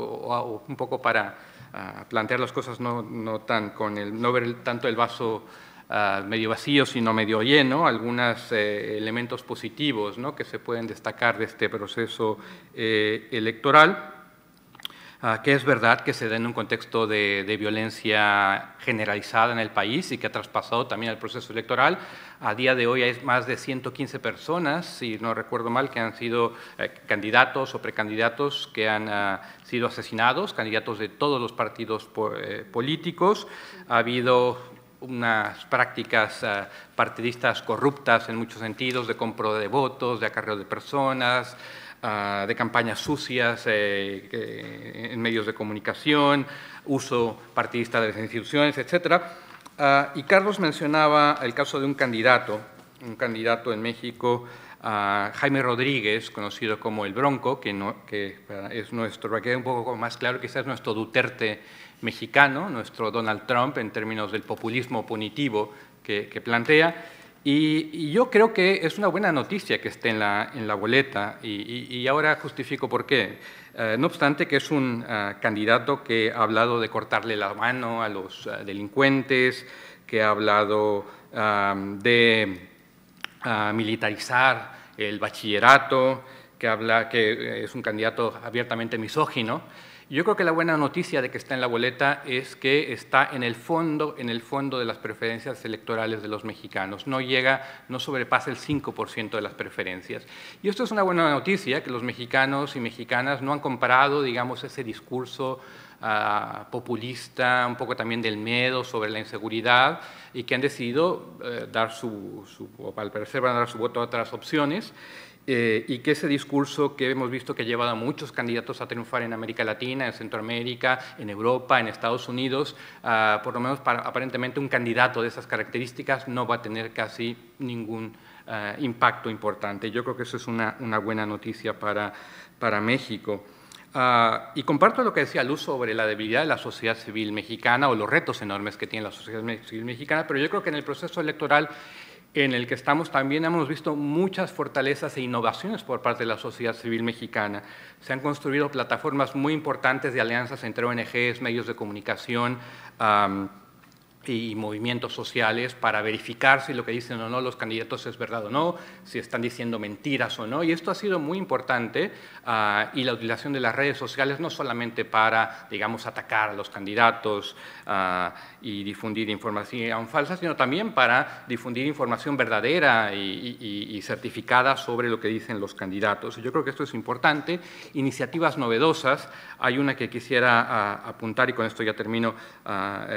S5: o, un poco para uh, plantear las cosas no, no, tan con el, no ver el, tanto el vaso uh, medio vacío, sino medio lleno, algunos eh, elementos positivos, ¿no?, que se pueden destacar de este proceso eh, electoral, uh, que es verdad que se da en un contexto de, de violencia generalizada en el país y que ha traspasado también el proceso electoral. A día de hoy hay más de ciento quince personas, si no recuerdo mal, que han sido eh, candidatos o precandidatos que han uh, sido asesinados, candidatos de todos los partidos po eh, políticos. Ha habido unas prácticas uh, partidistas corruptas en muchos sentidos, de compra de votos, de acarreo de personas, uh, de campañas sucias eh, que, en medios de comunicación, uso partidista de las instituciones, etcétera. Uh, y Carlos mencionaba el caso de un candidato, un candidato en México, uh, Jaime Rodríguez, conocido como el Bronco, que, no, que es nuestro, para que quede un poco más claro, quizás es nuestro Duterte mexicano, nuestro Donald Trump en términos del populismo punitivo que, que plantea. Y, y yo creo que es una buena noticia que esté en la, en la boleta, y, y, y ahora justifico por qué. Uh, no obstante que es un uh, candidato que ha hablado de cortarle la mano a los uh, delincuentes, que ha hablado uh, de uh, militarizar el bachillerato, que habla que es un candidato abiertamente misógino. Yo creo que la buena noticia de que está en la boleta es que está en el fondo, en el fondo de las preferencias electorales de los mexicanos. No llega, no sobrepasa el cinco por ciento de las preferencias. Y esto es una buena noticia, que los mexicanos y mexicanas no han comprado, digamos, ese discurso uh, populista, un poco también del miedo sobre la inseguridad, y que han decidido uh, dar su, su, o al parecer van a dar su voto a otras opciones. Eh, y que ese discurso que hemos visto que ha llevado a muchos candidatos a triunfar en América Latina, en Centroamérica, en Europa, en Estados Unidos, uh, por lo menos para, aparentemente un candidato de esas características no va a tener casi ningún uh, impacto importante. Yo creo que eso es una, una buena noticia para, para México. Uh, y comparto lo que decía Luz sobre la debilidad de la sociedad civil mexicana o los retos enormes que tiene la sociedad civil mexicana, pero yo creo que en el proceso electoral en el que estamos también hemos visto muchas fortalezas e innovaciones por parte de la sociedad civil mexicana. Se han construido plataformas muy importantes de alianzas entre O N Ges, medios de comunicación um, y movimientos sociales para verificar si lo que dicen o no los candidatos es verdad o no, si están diciendo mentiras o no. Y esto ha sido muy importante uh, y la utilización de las redes sociales no solamente para, digamos, atacar a los candidatos uh, y difundir información falsa, sino también para difundir información verdadera y, y, y certificada sobre lo que dicen los candidatos. Yo creo que esto es importante. Iniciativas novedosas. Hay una que quisiera uh, apuntar, y con esto ya termino uh,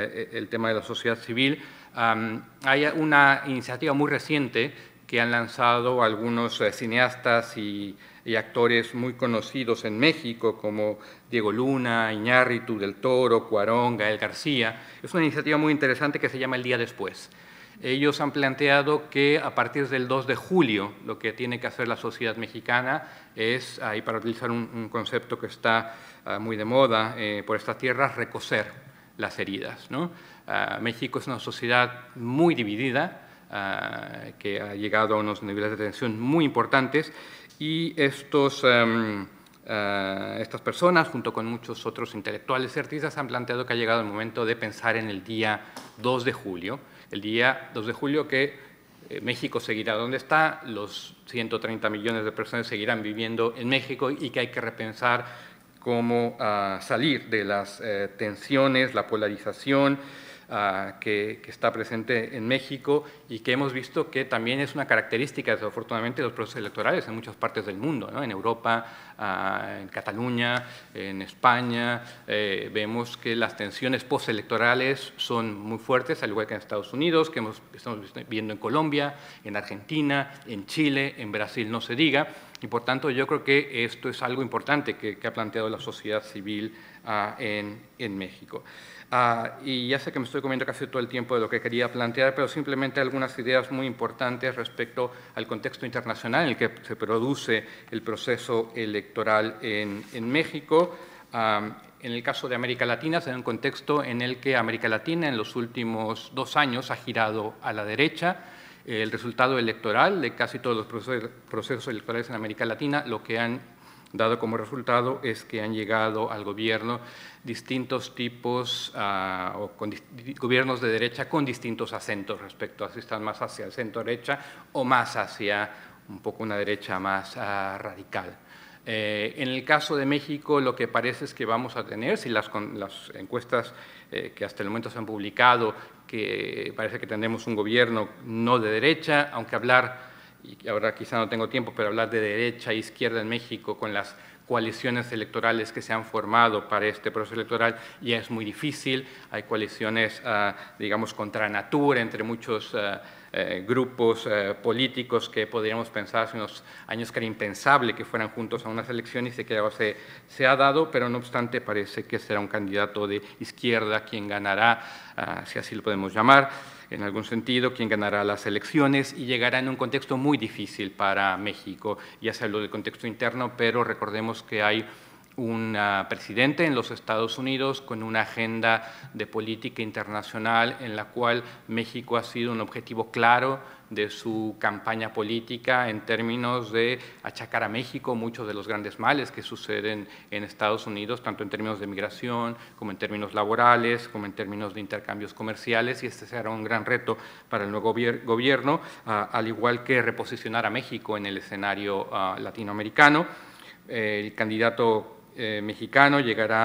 S5: el tema de la sociedad civil. Um, hay una iniciativa muy reciente que han lanzado algunos uh, cineastas y, y actores muy conocidos en México, como Diego Luna, Iñárritu, Del Toro, Cuarón, Gael García. Es una iniciativa muy interesante que se llama El Día Después. Ellos han planteado que a partir del dos de julio lo que tiene que hacer la sociedad mexicana es, ahí para utilizar un, un concepto que está uh, muy de moda eh, por estas tierras, recoser las heridas, ¿no? Uh, México es una sociedad muy dividida, uh, que ha llegado a unos niveles de tensión muy importantes, y estos, um, uh, estas personas, junto con muchos otros intelectuales y artistas, han planteado que ha llegado el momento de pensar en el día dos de julio, el día dos de julio que eh, México seguirá donde está, los ciento treinta millones de personas seguirán viviendo en México, y que hay que repensar cómo uh, salir de las uh, tensiones, la polarización uh, que, que está presente en México, y que hemos visto que también es una característica, desafortunadamente, de los procesos electorales en muchas partes del mundo, ¿no? En Europa, uh, en Cataluña, en España, eh, vemos que las tensiones postelectorales son muy fuertes, al igual que en Estados Unidos, que hemos, estamos viendo en Colombia, en Argentina, en Chile, en Brasil, no se diga. Y, por tanto, yo creo que esto es algo importante que, que ha planteado la sociedad civil uh, en, en México. Uh, y ya sé que me estoy comiendo casi todo el tiempo de lo que quería plantear, pero simplemente algunas ideas muy importantes respecto al contexto internacional en el que se produce el proceso electoral en, en México. Um, en el caso de América Latina, se da un contexto en el que América Latina en los últimos dos años ha girado a la derecha. El resultado electoral de casi todos los procesos, procesos electorales en América Latina, lo que han dado como resultado es que han llegado al gobierno distintos tipos uh, o con gobiernos de derecha con distintos acentos respecto a si están más hacia el centro derecha o más hacia un poco una derecha más uh, radical. Eh, en el caso de México, lo que parece es que vamos a tener, si las, las encuestas eh, que hasta el momento se han publicado, que parece que tendremos un gobierno no de derecha, aunque hablar, y ahora quizá no tengo tiempo, pero hablar de derecha e izquierda en México con las coaliciones electorales que se han formado para este proceso electoral ya es muy difícil. Hay coaliciones, uh, digamos, contra natura entre muchos uh, eh, grupos eh, políticos que podríamos pensar hace unos años que era impensable que fueran juntos a unas elecciones, y que ahora se, se ha dado, pero no obstante parece que será un candidato de izquierda quien ganará, uh, si así lo podemos llamar, en algún sentido, quien ganará las elecciones, y llegará en un contexto muy difícil para México. Ya se habló del contexto interno, pero recordemos que hay un uh, presidente en los Estados Unidos con una agenda de política internacional en la cual México ha sido un objetivo claro de su campaña política en términos de achacar a México muchos de los grandes males que suceden en Estados Unidos, tanto en términos de migración, como en términos laborales, como en términos de intercambios comerciales, y este será un gran reto para el nuevo gobierno, uh, al igual que reposicionar a México en el escenario uh, latinoamericano. Eh, el candidato Eh, mexicano llegará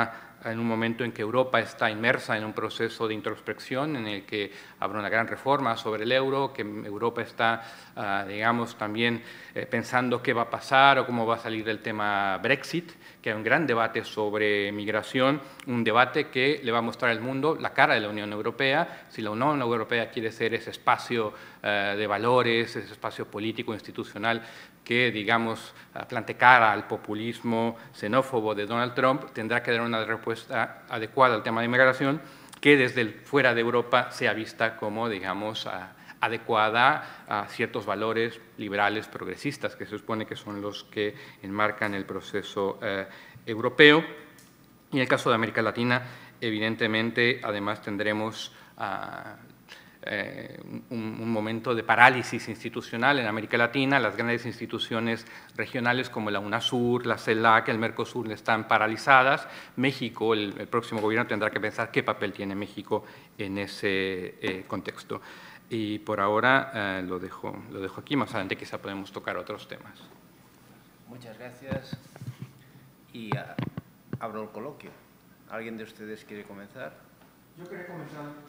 S5: en un momento en que Europa está inmersa en un proceso de introspección en el que habrá una gran reforma sobre el euro, que Europa está, uh, digamos, también eh, pensando qué va a pasar o cómo va a salir del tema Brexit, que hay un gran debate sobre migración, un debate que le va a mostrar al mundo la cara de la Unión Europea, si la Unión Europea quiere ser ese espacio uh, de valores, ese espacio político, institucional, que, digamos, plante cara al populismo xenófobo de Donald Trump, tendrá que dar una respuesta adecuada al tema de inmigración que desde el, fuera de Europa sea vista como, digamos, a, adecuada a ciertos valores liberales progresistas, que se supone que son los que enmarcan el proceso eh, europeo. Y en el caso de América Latina, evidentemente, además tendremos uh, Eh, un, un momento de parálisis institucional en América Latina. Las grandes instituciones regionales como la UNASUR, la CELAC, el Mercosur están paralizadas. México, el, el próximo gobierno tendrá que pensar qué papel tiene México en ese eh, contexto. Y por ahora eh, lo, dejo, lo dejo aquí, más adelante quizá podemos tocar otros temas.
S1: Muchas gracias. Y uh, abro el coloquio. ¿Alguien de ustedes quiere comenzar?
S2: Yo quería comenzar.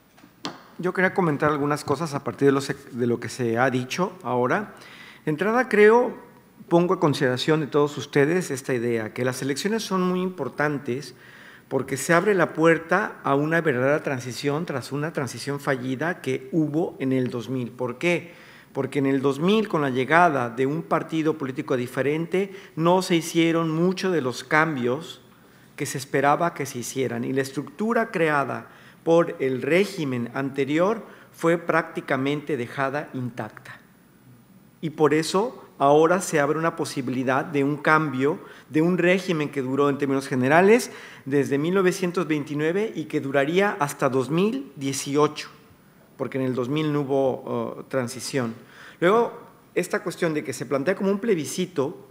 S2: Yo quería comentar algunas cosas a partir de lo, de lo que se ha dicho ahora. De entrada, creo, pongo a consideración de todos ustedes esta idea, que las elecciones son muy importantes porque se abre la puerta a una verdadera transición tras una transición fallida que hubo en el dos mil. ¿Por qué? Porque en el dos mil, con la llegada de un partido político diferente, no se hicieron muchos de los cambios que se esperaba que se hicieran, y la estructura creada por el régimen anterior fue prácticamente dejada intacta. Y por eso ahora se abre una posibilidad de un cambio, de un régimen que duró en términos generales desde mil novecientos veintinueve y que duraría hasta dos mil dieciocho, porque en el dos mil no hubo uh, transición. Luego, esta cuestión de que se plantea como un plebiscito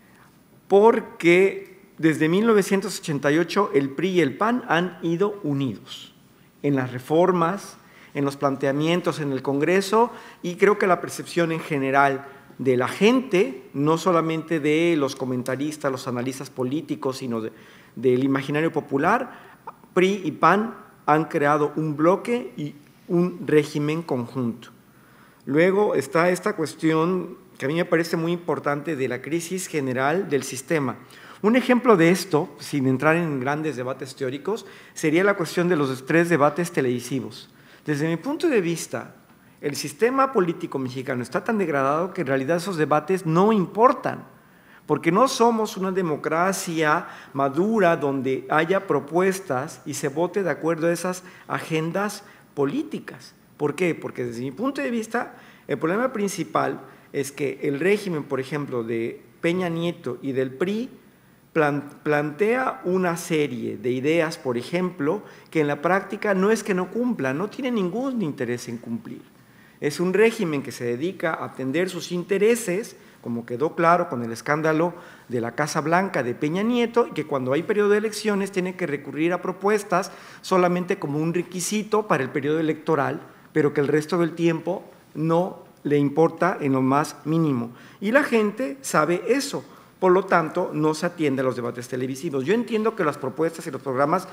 S2: porque desde mil novecientos ochenta y ocho el P R I y el P A N han ido unidos en las reformas, en los planteamientos en el Congreso, y creo que la percepción en general de la gente, no solamente de los comentaristas, los analistas políticos, sino de, del imaginario popular, P R I y P A N han creado un bloque y un régimen conjunto. Luego está esta cuestión que a mí me parece muy importante de la crisis general del sistema. Un ejemplo de esto, sin entrar en grandes debates teóricos, sería la cuestión de los tres debates televisivos. Desde mi punto de vista, el sistema político mexicano está tan degradado que en realidad esos debates no importan, porque no somos una democracia madura donde haya propuestas y se vote de acuerdo a esas agendas políticas. ¿Por qué? Porque desde mi punto de vista, el problema principal es que el régimen, por ejemplo, de Peña Nieto y del P R I, plantea una serie de ideas, por ejemplo, que en la práctica no es que no cumplan, no tiene ningún interés en cumplir. Es un régimen que se dedica a atender sus intereses, como quedó claro con el escándalo de la Casa Blanca de Peña Nieto, y que cuando hay periodo de elecciones tiene que recurrir a propuestas solamente como un requisito para el periodo electoral, pero que el resto del tiempo no le importa en lo más mínimo. Y la gente sabe eso. Por lo tanto, no se atiende a los debates televisivos. Yo entiendo que las propuestas y los programas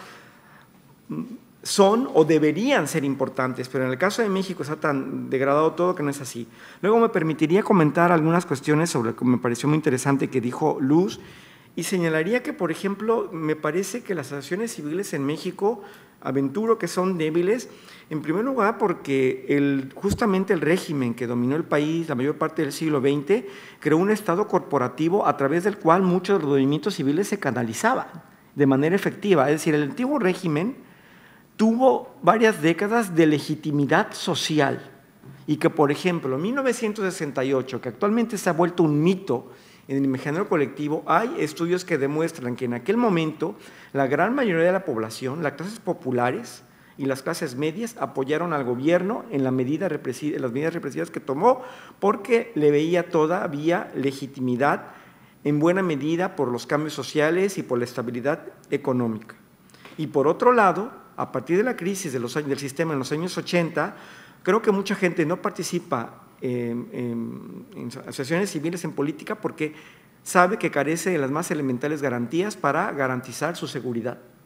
S2: son o deberían ser importantes, pero en el caso de México está tan degradado todo que no es así. Luego me permitiría comentar algunas cuestiones sobre lo que me pareció muy interesante que dijo Luz, y señalaría que, por ejemplo, me parece que las asociaciones civiles en México, aventuro que son débiles, en primer lugar porque el, justamente el régimen que dominó el país la mayor parte del siglo veinte creó un estado corporativo a través del cual muchos de los movimientos civiles se canalizaban de manera efectiva. Es decir, el antiguo régimen tuvo varias décadas de legitimidad social y que, por ejemplo, en mil novecientos sesenta y ocho, que actualmente se ha vuelto un mito en el imaginario colectivo, hay estudios que demuestran que en aquel momento la gran mayoría de la población, las clases populares y las clases medias, apoyaron al gobierno en, la medida represiva, en las medidas represivas que tomó, porque le veía todavía legitimidad en buena medida por los cambios sociales y por la estabilidad económica. Y por otro lado, a partir de la crisis de los años, del sistema en los años ochenta, creo que mucha gente no participa en, en, en asociaciones civiles en política porque sabe que carece de las más elementales garantías para garantizar su seguridad.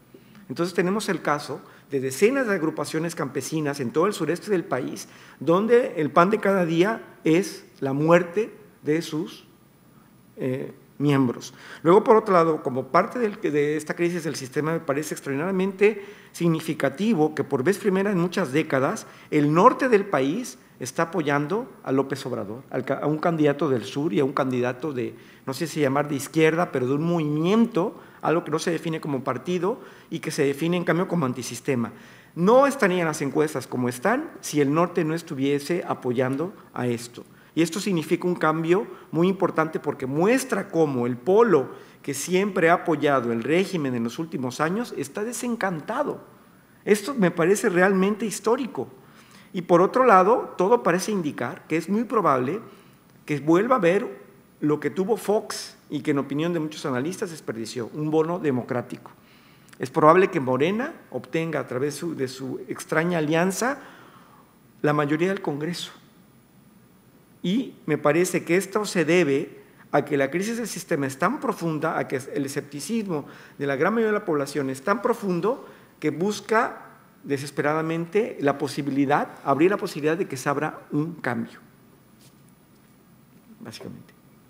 S2: Entonces tenemos el caso de decenas de agrupaciones campesinas en todo el sureste del país, donde el pan de cada día es la muerte de sus eh, miembros. Luego, por otro lado, como parte del, de esta crisis del sistema, me parece extraordinariamente significativo que por vez primera en muchas décadas el norte del país está apoyando a López Obrador, a un candidato del sur y a un candidato de, no sé si llamar de izquierda, pero de un movimiento, algo que no se define como partido y que se define en cambio como antisistema. No estarían las encuestas como están si el norte no estuviese apoyando a esto. Y esto significa un cambio muy importante porque muestra cómo el polo que siempre ha apoyado el régimen en los últimos años está desencantado. Esto me parece realmente histórico. Y por otro lado, todo parece indicar que es muy probable que vuelva a haber lo que tuvo Fox y que en opinión de muchos analistas desperdició, un bono democrático. Es probable que Morena obtenga a través de su, de su extraña alianza la mayoría del Congreso. Y me parece que esto se debe a que la crisis del sistema es tan profunda, a que el escepticismo de la gran mayoría de la población es tan profundo que busca desesperadamente la posibilidad, abrir la posibilidad de que se abra un cambio, básicamente.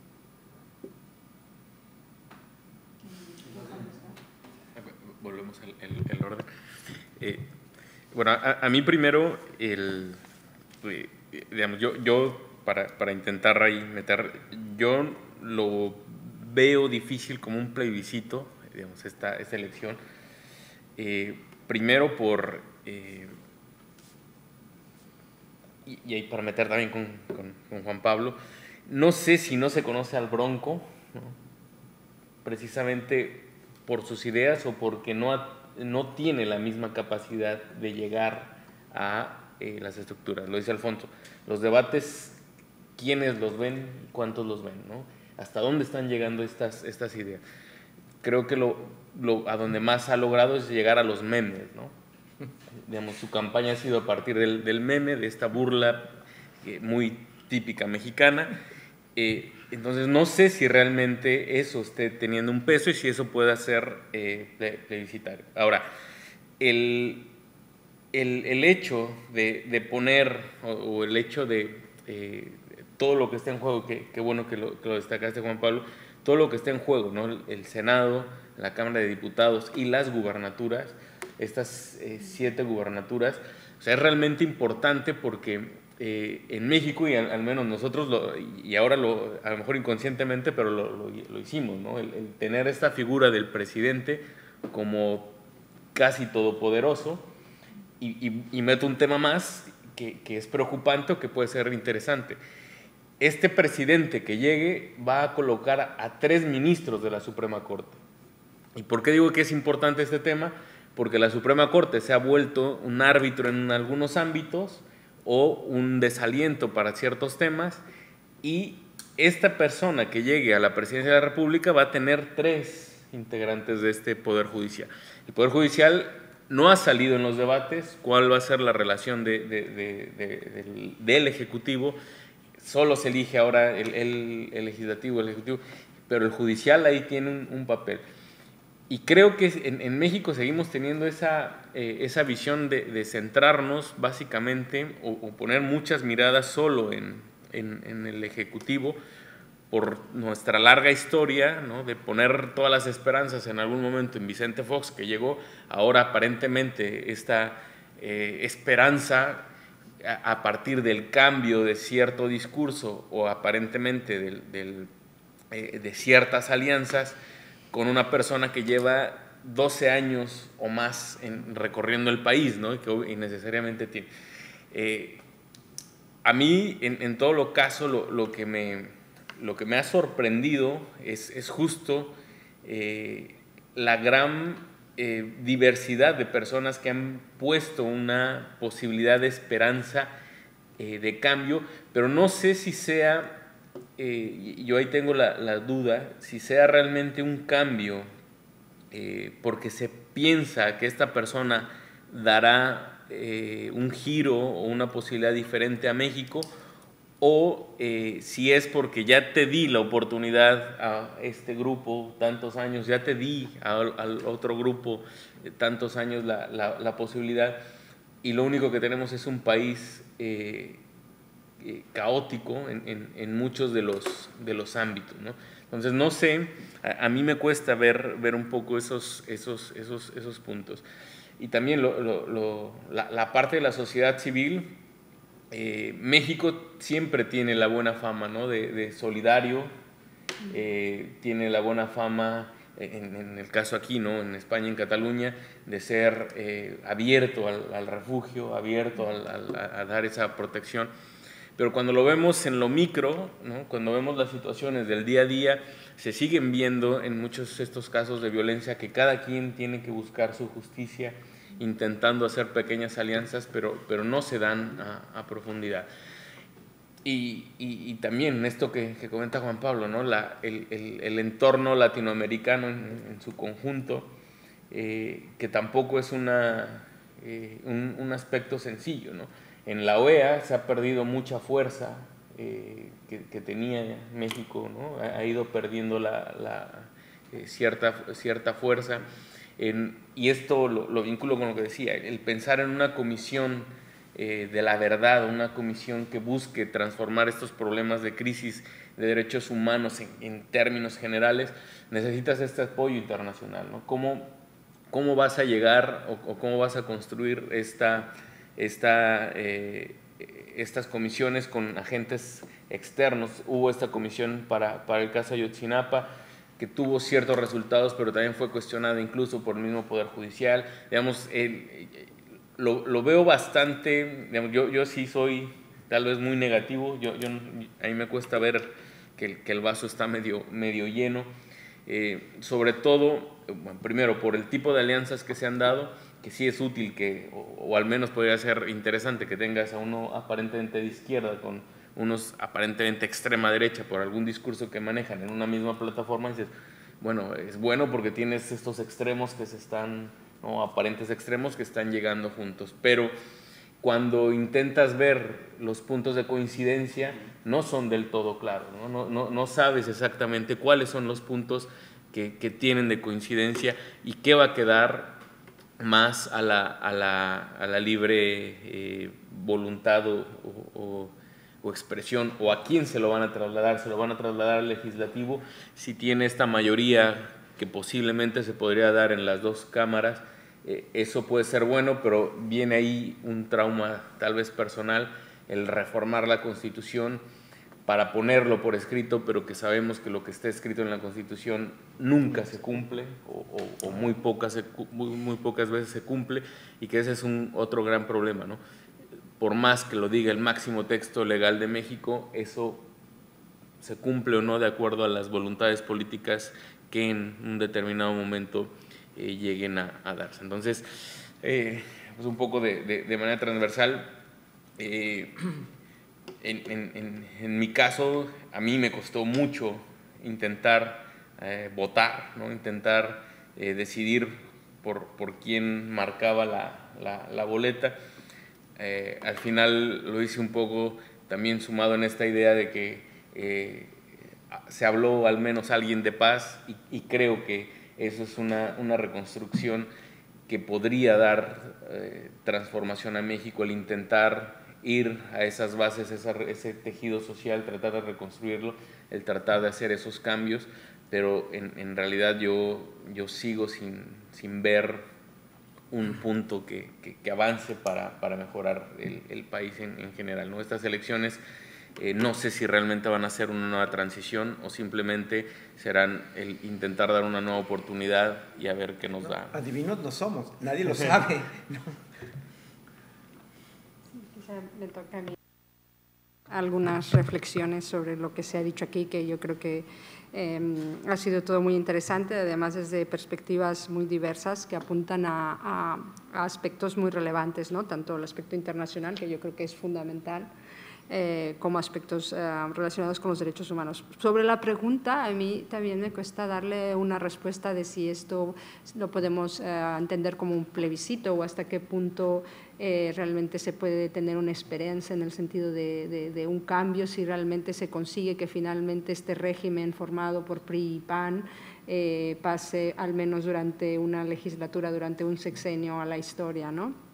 S3: Volvemos al el, el orden. Eh, bueno, a, a mí primero, el, eh, digamos, yo, yo para, para intentar ahí meter, yo lo veo difícil como un plebiscito, digamos, esta, esta elección, eh, primero por, eh, y, y ahí para meter también con, con, con Juan Pablo, no sé si no se conoce al Bronco, ¿no? Precisamente por sus ideas o porque no, ha, no tiene la misma capacidad de llegar a eh, las estructuras. Lo dice Alfonso, los debates, ¿quiénes los ven? ¿Cuántos los ven? ¿No? ¿Hasta dónde están llegando estas, estas ideas? Creo que lo, lo, a donde más ha logrado es llegar a los memes, ¿no? Digamos, su campaña ha sido a partir del, del meme, de esta burla eh, muy típica mexicana. Eh, entonces, no sé si realmente eso esté teniendo un peso y si eso pueda ser eh, plebiscitario. Ahora, el, el, el hecho de, de poner, o, o el hecho de eh, todo lo que está en juego, que, que bueno que lo, que lo destacaste, Juan Pablo, todo lo que está en juego, ¿no? El, el Senado, la Cámara de Diputados y las gubernaturas, estas eh, siete gubernaturas, o sea, es realmente importante porque Eh, en México, y al, al menos nosotros, lo, y ahora lo, a lo mejor inconscientemente, pero lo, lo, lo hicimos, ¿no? El, el tener esta figura del presidente como casi todopoderoso, y, y, y meto un tema más que, que es preocupante o que puede ser interesante. Este presidente que llegue va a colocar a, a tres ministros de la Suprema Corte. ¿Y por qué digo que es importante este tema? Porque la Suprema Corte se ha vuelto un árbitro en algunos ámbitos o un desaliento para ciertos temas, y esta persona que llegue a la presidencia de la República va a tener tres integrantes de este Poder Judicial. El Poder Judicial no ha salido en los debates cuál va a ser la relación de, de, de, de, del, del Ejecutivo, solo se elige ahora el, el, el Legislativo, el Ejecutivo, pero el Judicial ahí tiene un, un papel. Y creo que en, en México seguimos teniendo esa, eh, esa visión de, de centrarnos básicamente o, o poner muchas miradas solo en, en, en el Ejecutivo por nuestra larga historia, ¿no? De poner todas las esperanzas en algún momento en Vicente Fox, que llegó, ahora aparentemente esta eh, esperanza a, a partir del cambio de cierto discurso o aparentemente del, del, eh, de ciertas alianzas, con una persona que lleva doce años o más en, recorriendo el país, ¿no? Y que innecesariamente tiene. Eh, a mí, en, en todo lo caso, lo, lo, que me, lo que me ha sorprendido es, es justo eh, la gran eh, diversidad de personas que han puesto una posibilidad de esperanza, eh, de cambio, pero no sé si sea... Eh, yo ahí tengo la, la duda si sea realmente un cambio eh, porque se piensa que esta persona dará eh, un giro o una posibilidad diferente a México, o eh, si es porque ya te di la oportunidad a este grupo tantos años, ya te di al, al otro grupo tantos años la, la, la posibilidad, y lo único que tenemos es un país eh, eh, caótico en, en, en muchos de los, de los ámbitos, ¿no? Entonces, no sé, a, a mí me cuesta ver, ver un poco esos, esos, esos, esos puntos. Y también lo, lo, lo, la, la parte de la sociedad civil. Eh, México siempre tiene la buena fama, ¿no?, de, de solidario, eh, tiene la buena fama, en, en el caso aquí, ¿no?, en España, en Cataluña, de ser eh, abierto al, al refugio, abierto al, al, a dar esa protección. Pero cuando lo vemos en lo micro, ¿no?, cuando vemos las situaciones del día a día, se siguen viendo en muchos de estos casos de violencia que cada quien tiene que buscar su justicia, intentando hacer pequeñas alianzas, pero, pero no se dan a, a profundidad. Y, y, y también esto que, que comenta Juan Pablo, ¿no?, La, el, el, el entorno latinoamericano en, en su conjunto, eh, que tampoco es una, eh, un, un aspecto sencillo, ¿no? En la O E A se ha perdido mucha fuerza eh, que, que tenía México, ¿no? Ha, ha ido perdiendo la, la, eh, cierta, cierta fuerza. En, y esto lo, lo vinculo con lo que decía, el pensar en una comisión eh, de la verdad, una comisión que busque transformar estos problemas de crisis de derechos humanos en, en términos generales, necesitas este apoyo internacional, ¿no? ¿Cómo, cómo vas a llegar o, o cómo vas a construir esta, esta, eh, estas comisiones con agentes externos? Hubo esta comisión para, para el caso Ayotzinapa, que tuvo ciertos resultados, pero también fue cuestionada incluso por el mismo Poder Judicial. Digamos, eh, lo, lo veo bastante, digamos, yo, yo sí soy tal vez muy negativo, yo, yo, a mí me cuesta ver que el, que el vaso está medio, medio lleno, eh, sobre todo, bueno, primero, por el tipo de alianzas que se han dado, que sí es útil, que, o, o al menos podría ser interesante que tengas a uno aparentemente de izquierda con unos aparentemente extrema derecha por algún discurso que manejan en una misma plataforma, y dices, bueno, es bueno porque tienes estos extremos que se están, ¿no?, aparentes extremos que están llegando juntos, pero cuando intentas ver los puntos de coincidencia no son del todo claros, ¿no? No, no, no sabes exactamente cuáles son los puntos que, que tienen de coincidencia y qué va a quedar más a la, a la, a la libre eh, voluntad o, o o expresión, o a quién se lo van a trasladar, se lo van a trasladar al legislativo, si tiene esta mayoría que posiblemente se podría dar en las dos cámaras, eh, eso puede ser bueno, pero viene ahí un trauma tal vez personal, el reformar la Constitución para ponerlo por escrito, pero que sabemos que lo que está escrito en la Constitución nunca se cumple, o, o, o muy, pocas se, muy, muy pocas veces se cumple, y que ese es un otro gran problema, ¿no? Por más que lo diga el máximo texto legal de México, eso se cumple o no de acuerdo a las voluntades políticas que en un determinado momento eh, lleguen a, a darse. Entonces, eh, pues un poco de, de, de manera transversal, eh, en, en, en, en mi caso, a mí me costó mucho intentar eh, votar, ¿no?, intentar eh, decidir por, por quién marcaba la, la, la boleta. Eh, al final lo hice un poco también sumado en esta idea de que eh, se habló al menos alguien de paz, y, y creo que eso es una, una reconstrucción que podría dar eh, transformación a México, el intentar ir a esas bases, esa, ese tejido social, tratar de reconstruirlo, el tratar de hacer esos cambios, pero en, en realidad yo, yo sigo sin, sin ver un punto que, que, que avance para, para mejorar el, el país en, en general, ¿no? Estas elecciones eh, no sé si realmente van a ser una nueva transición o simplemente serán el intentar dar una nueva oportunidad y a ver qué nos
S2: no,
S3: da.
S2: Adivinos no somos, nadie lo sabe. No.
S4: Quizá me toca a mí algunas reflexiones sobre lo que se ha dicho aquí, que yo creo que Eh, ha sido todo muy interesante, además desde perspectivas muy diversas que apuntan a, a, a aspectos muy relevantes, ¿no?, tanto el aspecto internacional, que yo creo que es fundamental, eh, como aspectos eh, relacionados con los derechos humanos. Sobre la pregunta, a mí también me cuesta darle una respuesta de si esto lo podemos eh, entender como un plebiscito o hasta qué punto eh, realmente se puede tener una esperanza en el sentido de, de, de un cambio, si realmente se consigue que finalmente este régimen formado por P R I y P A N eh, pase al menos durante una legislatura, durante un sexenio a la historia, ¿no?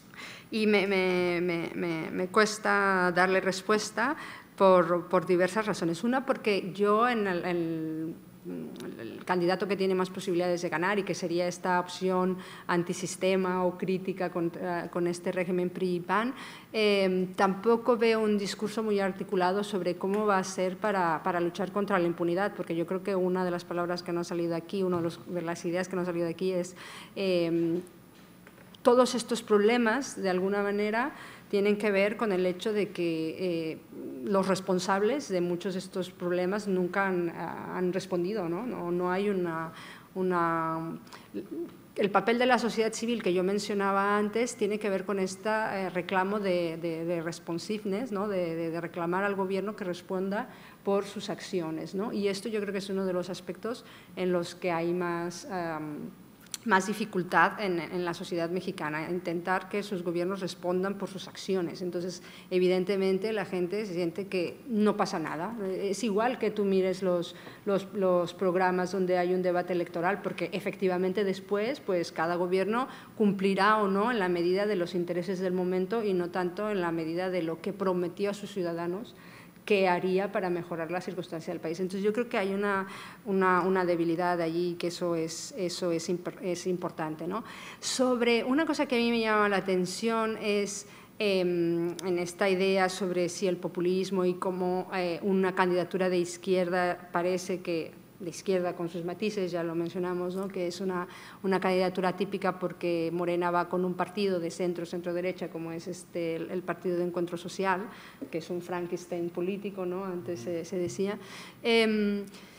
S4: Y me, me, me, me cuesta darle respuesta por, por diversas razones. Una, porque yo en el, el, el candidato que tiene más posibilidades de ganar y que sería esta opción antisistema o crítica contra, con este régimen P R I y P A N, eh, tampoco veo un discurso muy articulado sobre cómo va a ser para, para luchar contra la impunidad, porque yo creo que una de las palabras que no ha salido aquí, una de, los, de las ideas que no ha salido aquí es eh, todos estos problemas, de alguna manera, tienen que ver con el hecho de que eh, los responsables de muchos de estos problemas nunca han, han respondido, ¿no? No, no hay una, una… El papel de la sociedad civil que yo mencionaba antes tiene que ver con este eh, reclamo de, de, de responsiveness, ¿no? de, de, de reclamar al gobierno que responda por sus acciones, ¿no? Y esto yo creo que es uno de los aspectos en los que hay más… Um, más dificultad en, en la sociedad mexicana, intentar que sus gobiernos respondan por sus acciones. Entonces, evidentemente, la gente se siente que no pasa nada. Es igual que tú mires los, los, los programas donde hay un debate electoral, porque efectivamente después, pues cada gobierno cumplirá o no en la medida de los intereses del momento y no tanto en la medida de lo que prometió a sus ciudadanos qué haría para mejorar la circunstancia del país. Entonces, yo creo que hay una, una, una debilidad allí, que eso es, eso es, es importante, ¿no? Sobre una cosa que a mí me llama la atención es eh, en esta idea sobre si el populismo y cómo eh, una candidatura de izquierda parece que de izquierda con sus matices, ya lo mencionamos, ¿no? Que es una, una candidatura típica porque Morena va con un partido de centro, centro-derecha, como es este, el, el Partido de Encuentro Social, que es un Frankenstein político, ¿no? Antes se, se decía. Eh,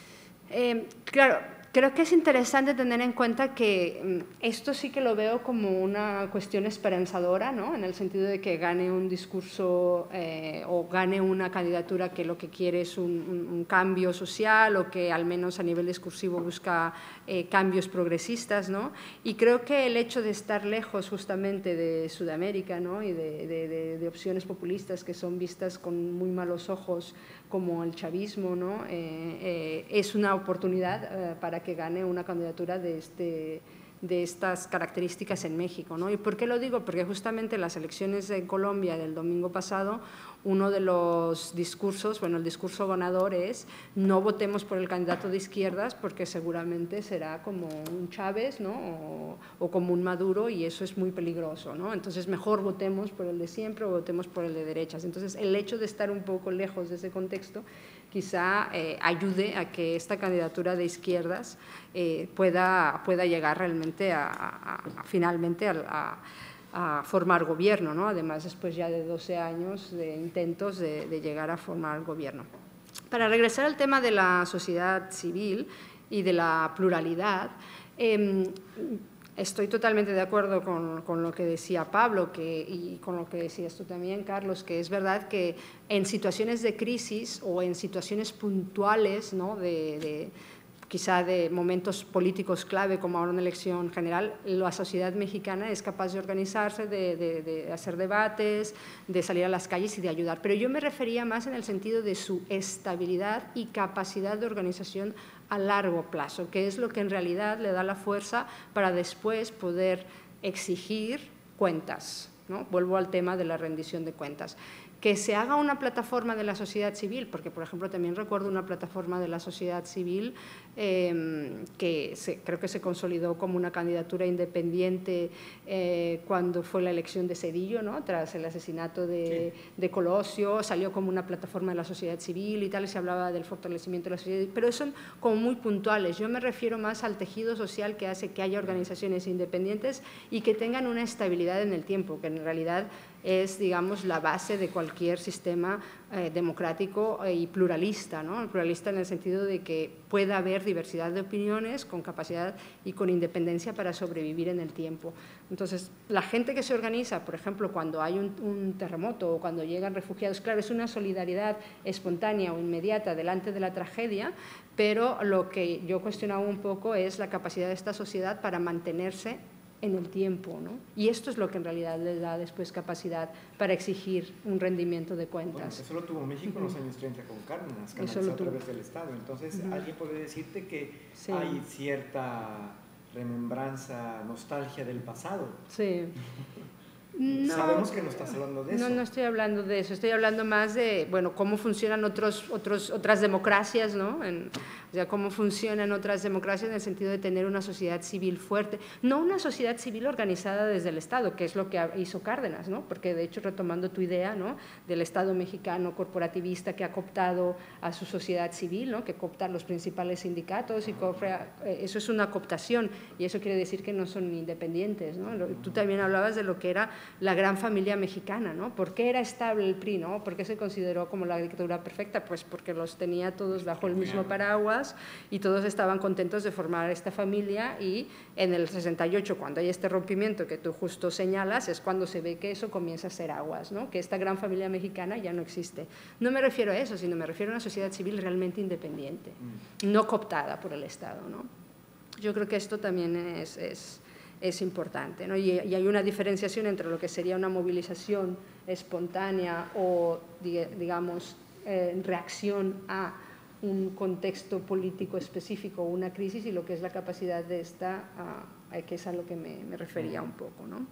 S4: eh, claro, creo que es interesante tener en cuenta que esto sí que lo veo como una cuestión esperanzadora, ¿no? En el sentido de que gane un discurso eh, o gane una candidatura que lo que quiere es un, un, un cambio social o que al menos a nivel discursivo busca eh, cambios progresistas, ¿no? Y creo que el hecho de estar lejos justamente de Sudamérica, ¿no? Y de, de, de, de opciones populistas que son vistas con muy malos ojos como el chavismo, ¿no? eh, eh, es una oportunidad eh, para que gane una candidatura de, este, de estas características en México, ¿no? ¿Y por qué lo digo? Porque justamente en las elecciones en Colombia del domingo pasado, uno de los discursos, bueno, el discurso ganador es no votemos por el candidato de izquierdas porque seguramente será como un Chávez, ¿no? o, o como un Maduro, y eso es muy peligroso, ¿no? Entonces mejor votemos por el de siempre o votemos por el de derechas. Entonces el hecho de estar un poco lejos de ese contexto quizá eh, ayude a que esta candidatura de izquierdas eh, pueda, pueda llegar realmente a, a, a finalmente a, a a formar gobierno, ¿no? Además, después ya de doce años de intentos de, de llegar a formar gobierno. Para regresar al tema de la sociedad civil y de la pluralidad, eh, estoy totalmente de acuerdo con, con lo que decía Pablo que, y con lo que decías tú también, Carlos, que es verdad que en situaciones de crisis o en situaciones puntuales, ¿no? de, de quizá de momentos políticos clave como ahora una elección general, la sociedad mexicana es capaz de organizarse, de, de, de hacer debates, de salir a las calles y de ayudar. Pero yo me refería más en el sentido de su estabilidad y capacidad de organización a largo plazo, que es lo que en realidad le da la fuerza para después poder exigir cuentas, ¿no? Vuelvo al tema de la rendición de cuentas. Que se haga una plataforma de la sociedad civil, porque, por ejemplo, también recuerdo una plataforma de la sociedad civil eh, que se, creo que se consolidó como una candidatura independiente eh, cuando fue la elección de Zedillo, ¿no? Tras el asesinato de, sí. de Colosio, salió como una plataforma de la sociedad civil y tal, y se hablaba del fortalecimiento de la sociedad, pero son como muy puntuales. Yo me refiero más al tejido social que hace que haya organizaciones independientes y que tengan una estabilidad en el tiempo, que en realidad es, digamos, la base de cualquier sistema eh, democrático y pluralista, ¿no? Pluralista en el sentido de que pueda haber diversidad de opiniones con capacidad y con independencia para sobrevivir en el tiempo. Entonces, la gente que se organiza, por ejemplo, cuando hay un, un terremoto o cuando llegan refugiados, claro, es una solidaridad espontánea o inmediata delante de la tragedia, pero lo que yo cuestionaba un poco es la capacidad de esta sociedad para mantenerse en el tiempo, ¿no? Y esto es lo que en realidad les da después capacidad para exigir un rendimiento de cuentas.
S2: Bueno, eso lo tuvo México en los años treinta con Cárdenas, canalizado a través del Estado. Entonces, uh-huh. alguien puede decirte que sí. hay cierta remembranza, nostalgia del pasado.
S4: Sí. No,
S2: sabemos que no estás hablando de eso.
S4: No, no estoy hablando de eso. Estoy hablando más de, bueno, cómo funcionan otros, otros, otras democracias, ¿no? En, o sea, cómo funcionan otras democracias en el sentido de tener una sociedad civil fuerte. No una sociedad civil organizada desde el Estado, que es lo que hizo Cárdenas, ¿no? Porque, de hecho, retomando tu idea, ¿no? Del Estado mexicano corporativista que ha cooptado a su sociedad civil, ¿no? Que coopta los principales sindicatos y cofra, eso es una cooptación y eso quiere decir que no son independientes, ¿no? Tú también hablabas de lo que era la gran familia mexicana, ¿no? ¿Por qué era estable el P R I, ¿no? ¿Por qué se consideró como la dictadura perfecta? Pues porque los tenía todos bajo el mismo paraguas y todos estaban contentos de formar esta familia, y en el sesenta y ocho, cuando hay este rompimiento que tú justo señalas, es cuando se ve que eso comienza a ser aguas, ¿no? Que esta gran familia mexicana ya no existe. No me refiero a eso, sino me refiero a una sociedad civil realmente independiente, no cooptada por el Estado, ¿no? Yo creo que esto también es... es es importante, ¿no? y, y hay una diferenciación entre lo que sería una movilización espontánea o, digamos, eh, reacción a un contexto político específico o una crisis, y lo que es la capacidad de esta, uh, que es a lo que me, me refería un poco, ¿no?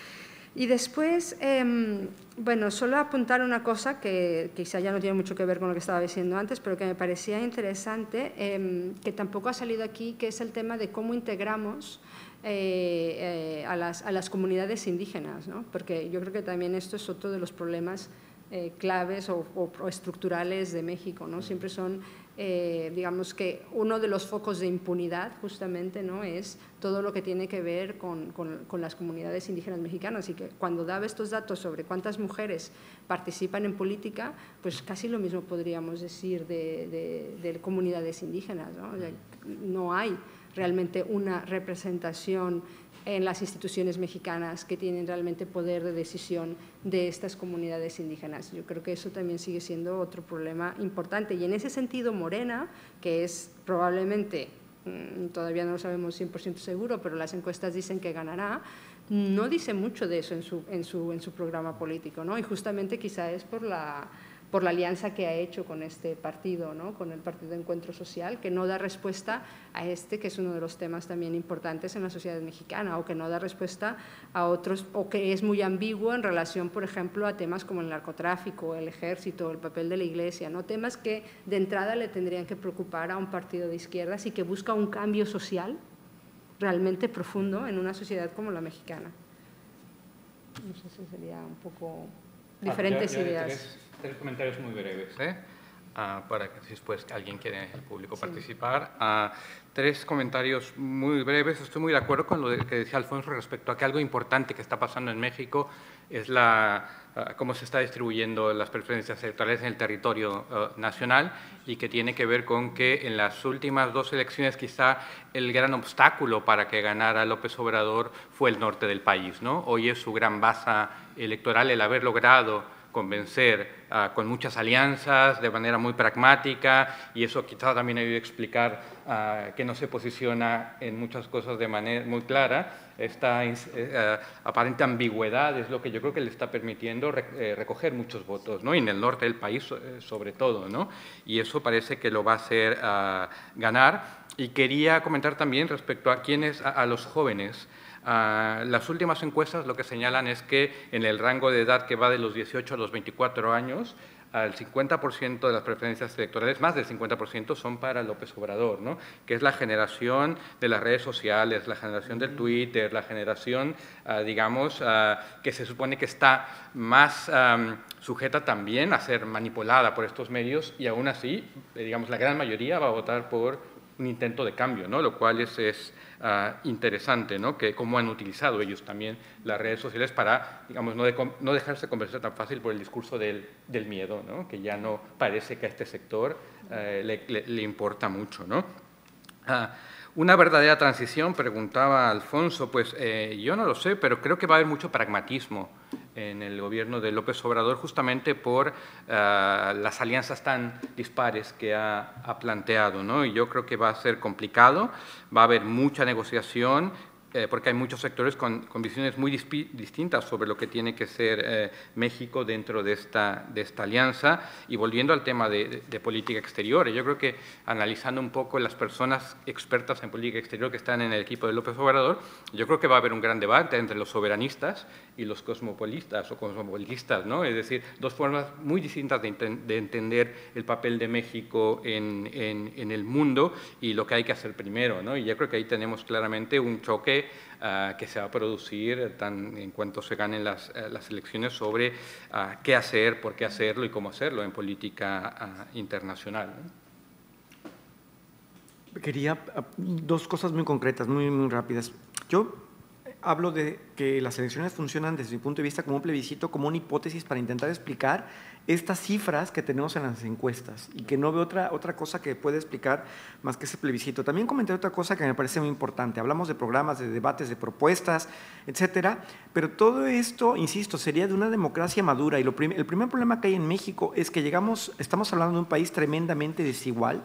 S4: Y después, eh, bueno, solo apuntar una cosa que quizá ya no tiene mucho que ver con lo que estaba diciendo antes, pero que me parecía interesante, eh, que tampoco ha salido aquí, que es el tema de cómo integramos Eh, eh, a, las, a las comunidades indígenas, ¿no? Porque yo creo que también esto es otro de los problemas eh, claves o, o, o estructurales de México, ¿no? Siempre son, eh, digamos que uno de los focos de impunidad justamente, ¿no? Es todo lo que tiene que ver con, con, con las comunidades indígenas mexicanas, y que cuando daba estos datos sobre cuántas mujeres participan en política, pues casi lo mismo podríamos decir de, de, de comunidades indígenas, ¿no? O sea, no hay realmente una representación en las instituciones mexicanas que tienen realmente poder de decisión de estas comunidades indígenas. Yo creo que eso también sigue siendo otro problema importante, y en ese sentido Morena, que es probablemente, todavía no lo sabemos cien por ciento seguro, pero las encuestas dicen que ganará, no dice mucho de eso en su, en su, en su programa político, ¿no? Y justamente quizá es por la... por la alianza que ha hecho con este partido, ¿no? Con el Partido de Encuentro Social, que no da respuesta a este, que es uno de los temas también importantes en la sociedad mexicana, o que no da respuesta a otros, o que es muy ambiguo en relación, por ejemplo, a temas como el narcotráfico, el ejército, el papel de la Iglesia, ¿no? Temas que de entrada le tendrían que preocupar a un partido de izquierdas y que busca un cambio social realmente profundo en una sociedad como la mexicana. No sé si sería un poco diferentes
S5: ah, ya, ya
S4: ideas.
S5: Tres, tres comentarios muy breves, ¿eh? Uh, para que después alguien quiera el público sí. participar. Uh, tres comentarios muy breves. Estoy muy de acuerdo con lo de, que decía Alfonso respecto a que algo importante que está pasando en México es la, uh, cómo se está distribuyendo las preferencias electorales en el territorio uh, nacional, y que tiene que ver con que en las últimas dos elecciones quizá el gran obstáculo para que ganara López Obrador fue el norte del país, ¿no? Hoy es su gran base electoral el haber logrado convencer uh, con muchas alianzas, de manera muy pragmática, y eso quizá también ayuda a explicar uh, que no se posiciona en muchas cosas de manera muy clara. Esta uh, aparente ambigüedad es lo que yo creo que le está permitiendo re eh, recoger muchos votos, ¿no? Y en el norte del país eh, sobre todo, ¿no? Y eso parece que lo va a hacer uh, ganar. Y quería comentar también respecto a quiénes, a, a los jóvenes. Uh, las últimas encuestas lo que señalan es que en el rango de edad que va de los dieciocho a los veinticuatro años, el cincuenta por ciento de las preferencias electorales, más del cincuenta por ciento, son para López Obrador, ¿no? Que es la generación de las redes sociales, la generación del Twitter, la generación, uh, digamos, uh, que se supone que está más um, sujeta también a ser manipulada por estos medios, y aún así, digamos, la gran mayoría va a votar por un intento de cambio, ¿no? Lo cual es, es uh, interesante, ¿no? Que cómo han utilizado ellos también las redes sociales para, digamos, no, de, no dejarse convencer tan fácil por el discurso del, del miedo, ¿no? Que ya no parece que a este sector uh, le, le, le importa mucho, ¿no? Uh, Una verdadera transición, preguntaba Alfonso, pues eh, yo no lo sé, pero creo que va a haber mucho pragmatismo en el gobierno de López Obrador justamente por uh, las alianzas tan dispares que ha, ha planteado, ¿no? Y yo creo que va a ser complicado, va a haber mucha negociación, Eh, porque hay muchos sectores con, con visiones muy distintas sobre lo que tiene que ser eh, México dentro de esta, de esta alianza. Y volviendo al tema de, de, de política exterior, yo creo que analizando un poco las personas expertas en política exterior que están en el equipo de López Obrador, yo creo que va a haber un gran debate entre los soberanistas y los cosmopolitas o cosmopolitistas, ¿no? Es decir, dos formas muy distintas de, de entender el papel de México en, en, en el mundo y lo que hay que hacer primero, ¿no? Y yo creo que ahí tenemos claramente un choque Uh, que se va a producir tan, en cuanto se ganen las, uh, las elecciones sobre uh, qué hacer, por qué hacerlo y cómo hacerlo en política uh, internacional, ¿no?
S2: Quería uh, dos cosas muy concretas, muy, muy rápidas. Yo hablo de que las elecciones funcionan desde mi punto de vista como un plebiscito, como una hipótesis para intentar explicar estas cifras que tenemos en las encuestas y que no veo otra, otra cosa que pueda explicar más que ese plebiscito. También comenté otra cosa que me parece muy importante. Hablamos de programas, de debates, de propuestas, etcétera, pero todo esto, insisto, sería de una democracia madura y lo prim el primer problema que hay en México es que llegamos, estamos hablando de un país tremendamente desigual,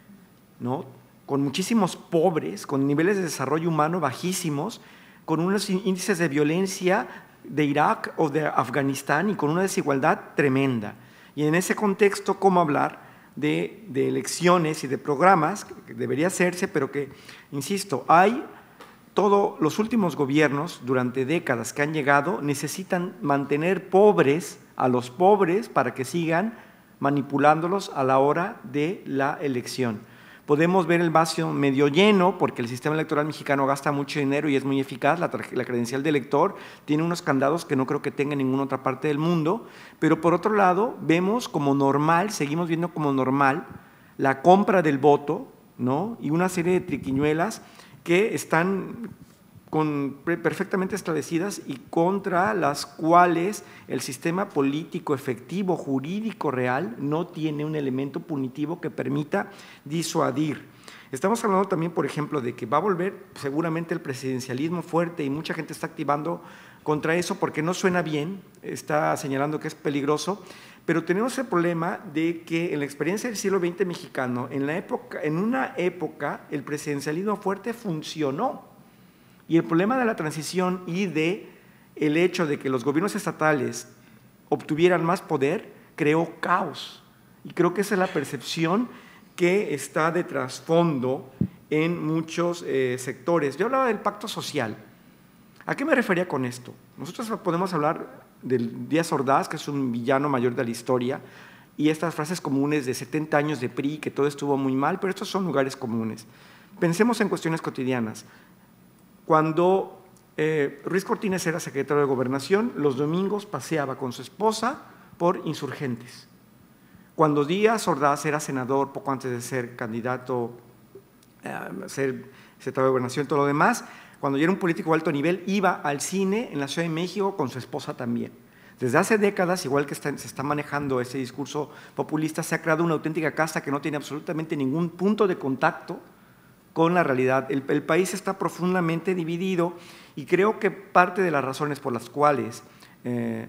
S2: ¿no? Con muchísimos pobres, con niveles de desarrollo humano bajísimos, con unos índices de violencia de Irak o de Afganistán y con una desigualdad tremenda. Y en ese contexto, ¿cómo hablar de, de elecciones y de programas? Que debería hacerse, pero que, insisto, hay todos los últimos gobiernos durante décadas que han llegado necesitan mantener pobres a los pobres para que sigan manipulándolos a la hora de la elección. Podemos ver el vaso medio lleno porque el sistema electoral mexicano gasta mucho dinero y es muy eficaz. La, la credencial de elector tiene unos candados que no creo que tenga en ninguna otra parte del mundo, pero por otro lado vemos como normal, seguimos viendo como normal la compra del voto, ¿no? Y una serie de triquiñuelas que están con, perfectamente establecidas y contra las cuales el sistema político efectivo, jurídico, real, no tiene un elemento punitivo que permita disuadir. Estamos hablando también, por ejemplo, de que va a volver seguramente el presidencialismo fuerte y mucha gente está activando contra eso porque no suena bien, está señalando que es peligroso, pero tenemos el problema de que en la experiencia del siglo veinte mexicano, en, la época, en una época el presidencialismo fuerte funcionó. Y el problema de la transición y de el hecho de que los gobiernos estatales obtuvieran más poder creó caos. Y creo que esa es la percepción que está de trasfondo en muchos eh, sectores. Yo hablaba del pacto social. ¿A qué me refería con esto? Nosotros podemos hablar del Díaz Ordaz, que es un villano mayor de la historia, y estas frases comunes de setenta años de P R I, que todo estuvo muy mal, pero estos son lugares comunes. Pensemos en cuestiones cotidianas. Cuando eh, Ruiz Cortines era secretario de Gobernación, los domingos paseaba con su esposa por Insurgentes. Cuando Díaz Ordaz era senador, poco antes de ser candidato a eh, ser secretario de Gobernación y todo lo demás, cuando ya era un político de alto nivel, iba al cine en la Ciudad de México con su esposa también. Desde hace décadas, igual que está, se está manejando ese discurso populista, se ha creado una auténtica casta que no tiene absolutamente ningún punto de contacto con la realidad. El, el país está profundamente dividido y creo que parte de las razones por las cuales eh,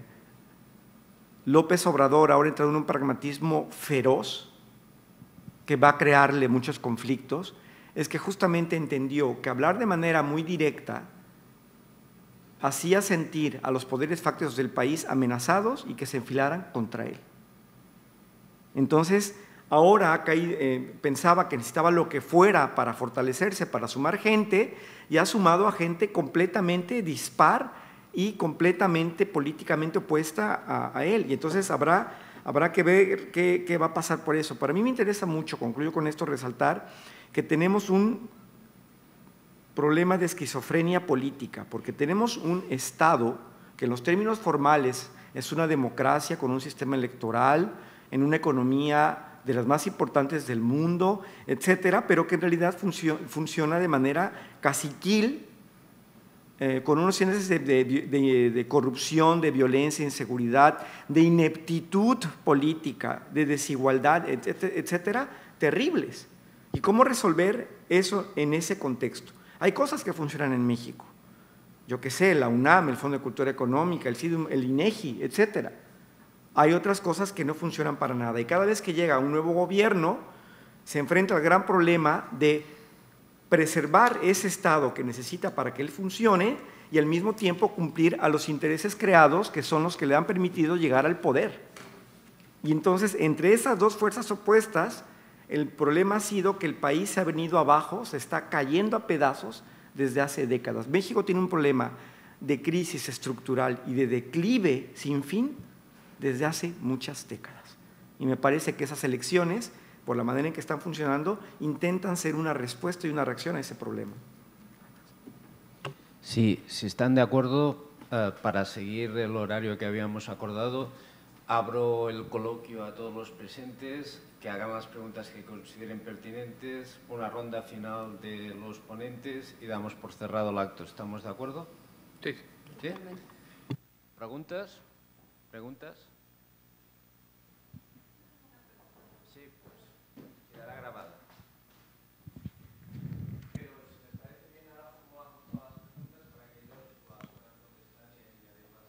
S2: López Obrador ahora ha entrado en un pragmatismo feroz que va a crearle muchos conflictos es que justamente entendió que hablar de manera muy directa hacía sentir a los poderes fácticos del país amenazados y que se enfilaran contra él. Entonces, ahora acá, eh, pensaba que necesitaba lo que fuera para fortalecerse, para sumar gente, y ha sumado a gente completamente dispar y completamente políticamente opuesta a, a él. Y entonces habrá, habrá que ver qué, qué va a pasar por eso. Para mí me interesa mucho, concluyo con esto, resaltar que tenemos un problema de esquizofrenia política, porque tenemos un Estado que en los términos formales es una democracia con un sistema electoral, en una economía de las más importantes del mundo, etcétera, pero que en realidad funcio, funciona de manera caciquil, eh, con unos índices de, de, de, de corrupción, de violencia, inseguridad, de ineptitud política, de desigualdad, etcétera, etcétera, terribles. ¿Y cómo resolver eso en ese contexto? Hay cosas que funcionan en México, yo qué sé, la UNAM, el Fondo de Cultura Económica, el CIDUM, el INEGI, etcétera. Hay otras cosas que no funcionan para nada y cada vez que llega un nuevo gobierno se enfrenta al gran problema de preservar ese Estado que necesita para que él funcione y al mismo tiempo cumplir a los intereses creados que son los que le han permitido llegar al poder. Y entonces, entre esas dos fuerzas opuestas, el problema ha sido que el país se ha venido abajo, se está cayendo a pedazos desde hace décadas. México tiene un problema de crisis estructural y de declive sin fin desde hace muchas décadas. Y me parece que esas elecciones, por la manera en que están funcionando, intentan ser una respuesta y una reacción a ese problema.
S1: Sí, si están de acuerdo, eh, para seguir el horario que habíamos acordado, abro el coloquio a todos los presentes, que hagan las preguntas que consideren pertinentes, una ronda final de los ponentes y damos por cerrado el acto. ¿Estamos de acuerdo?
S5: Sí.
S1: ¿Sí? ¿Preguntas? ¿Preguntas? Sí, pues quedará grabada. Pero si les parece bien, ahora formulamos todas las preguntas para que ellos las puedan contestar y además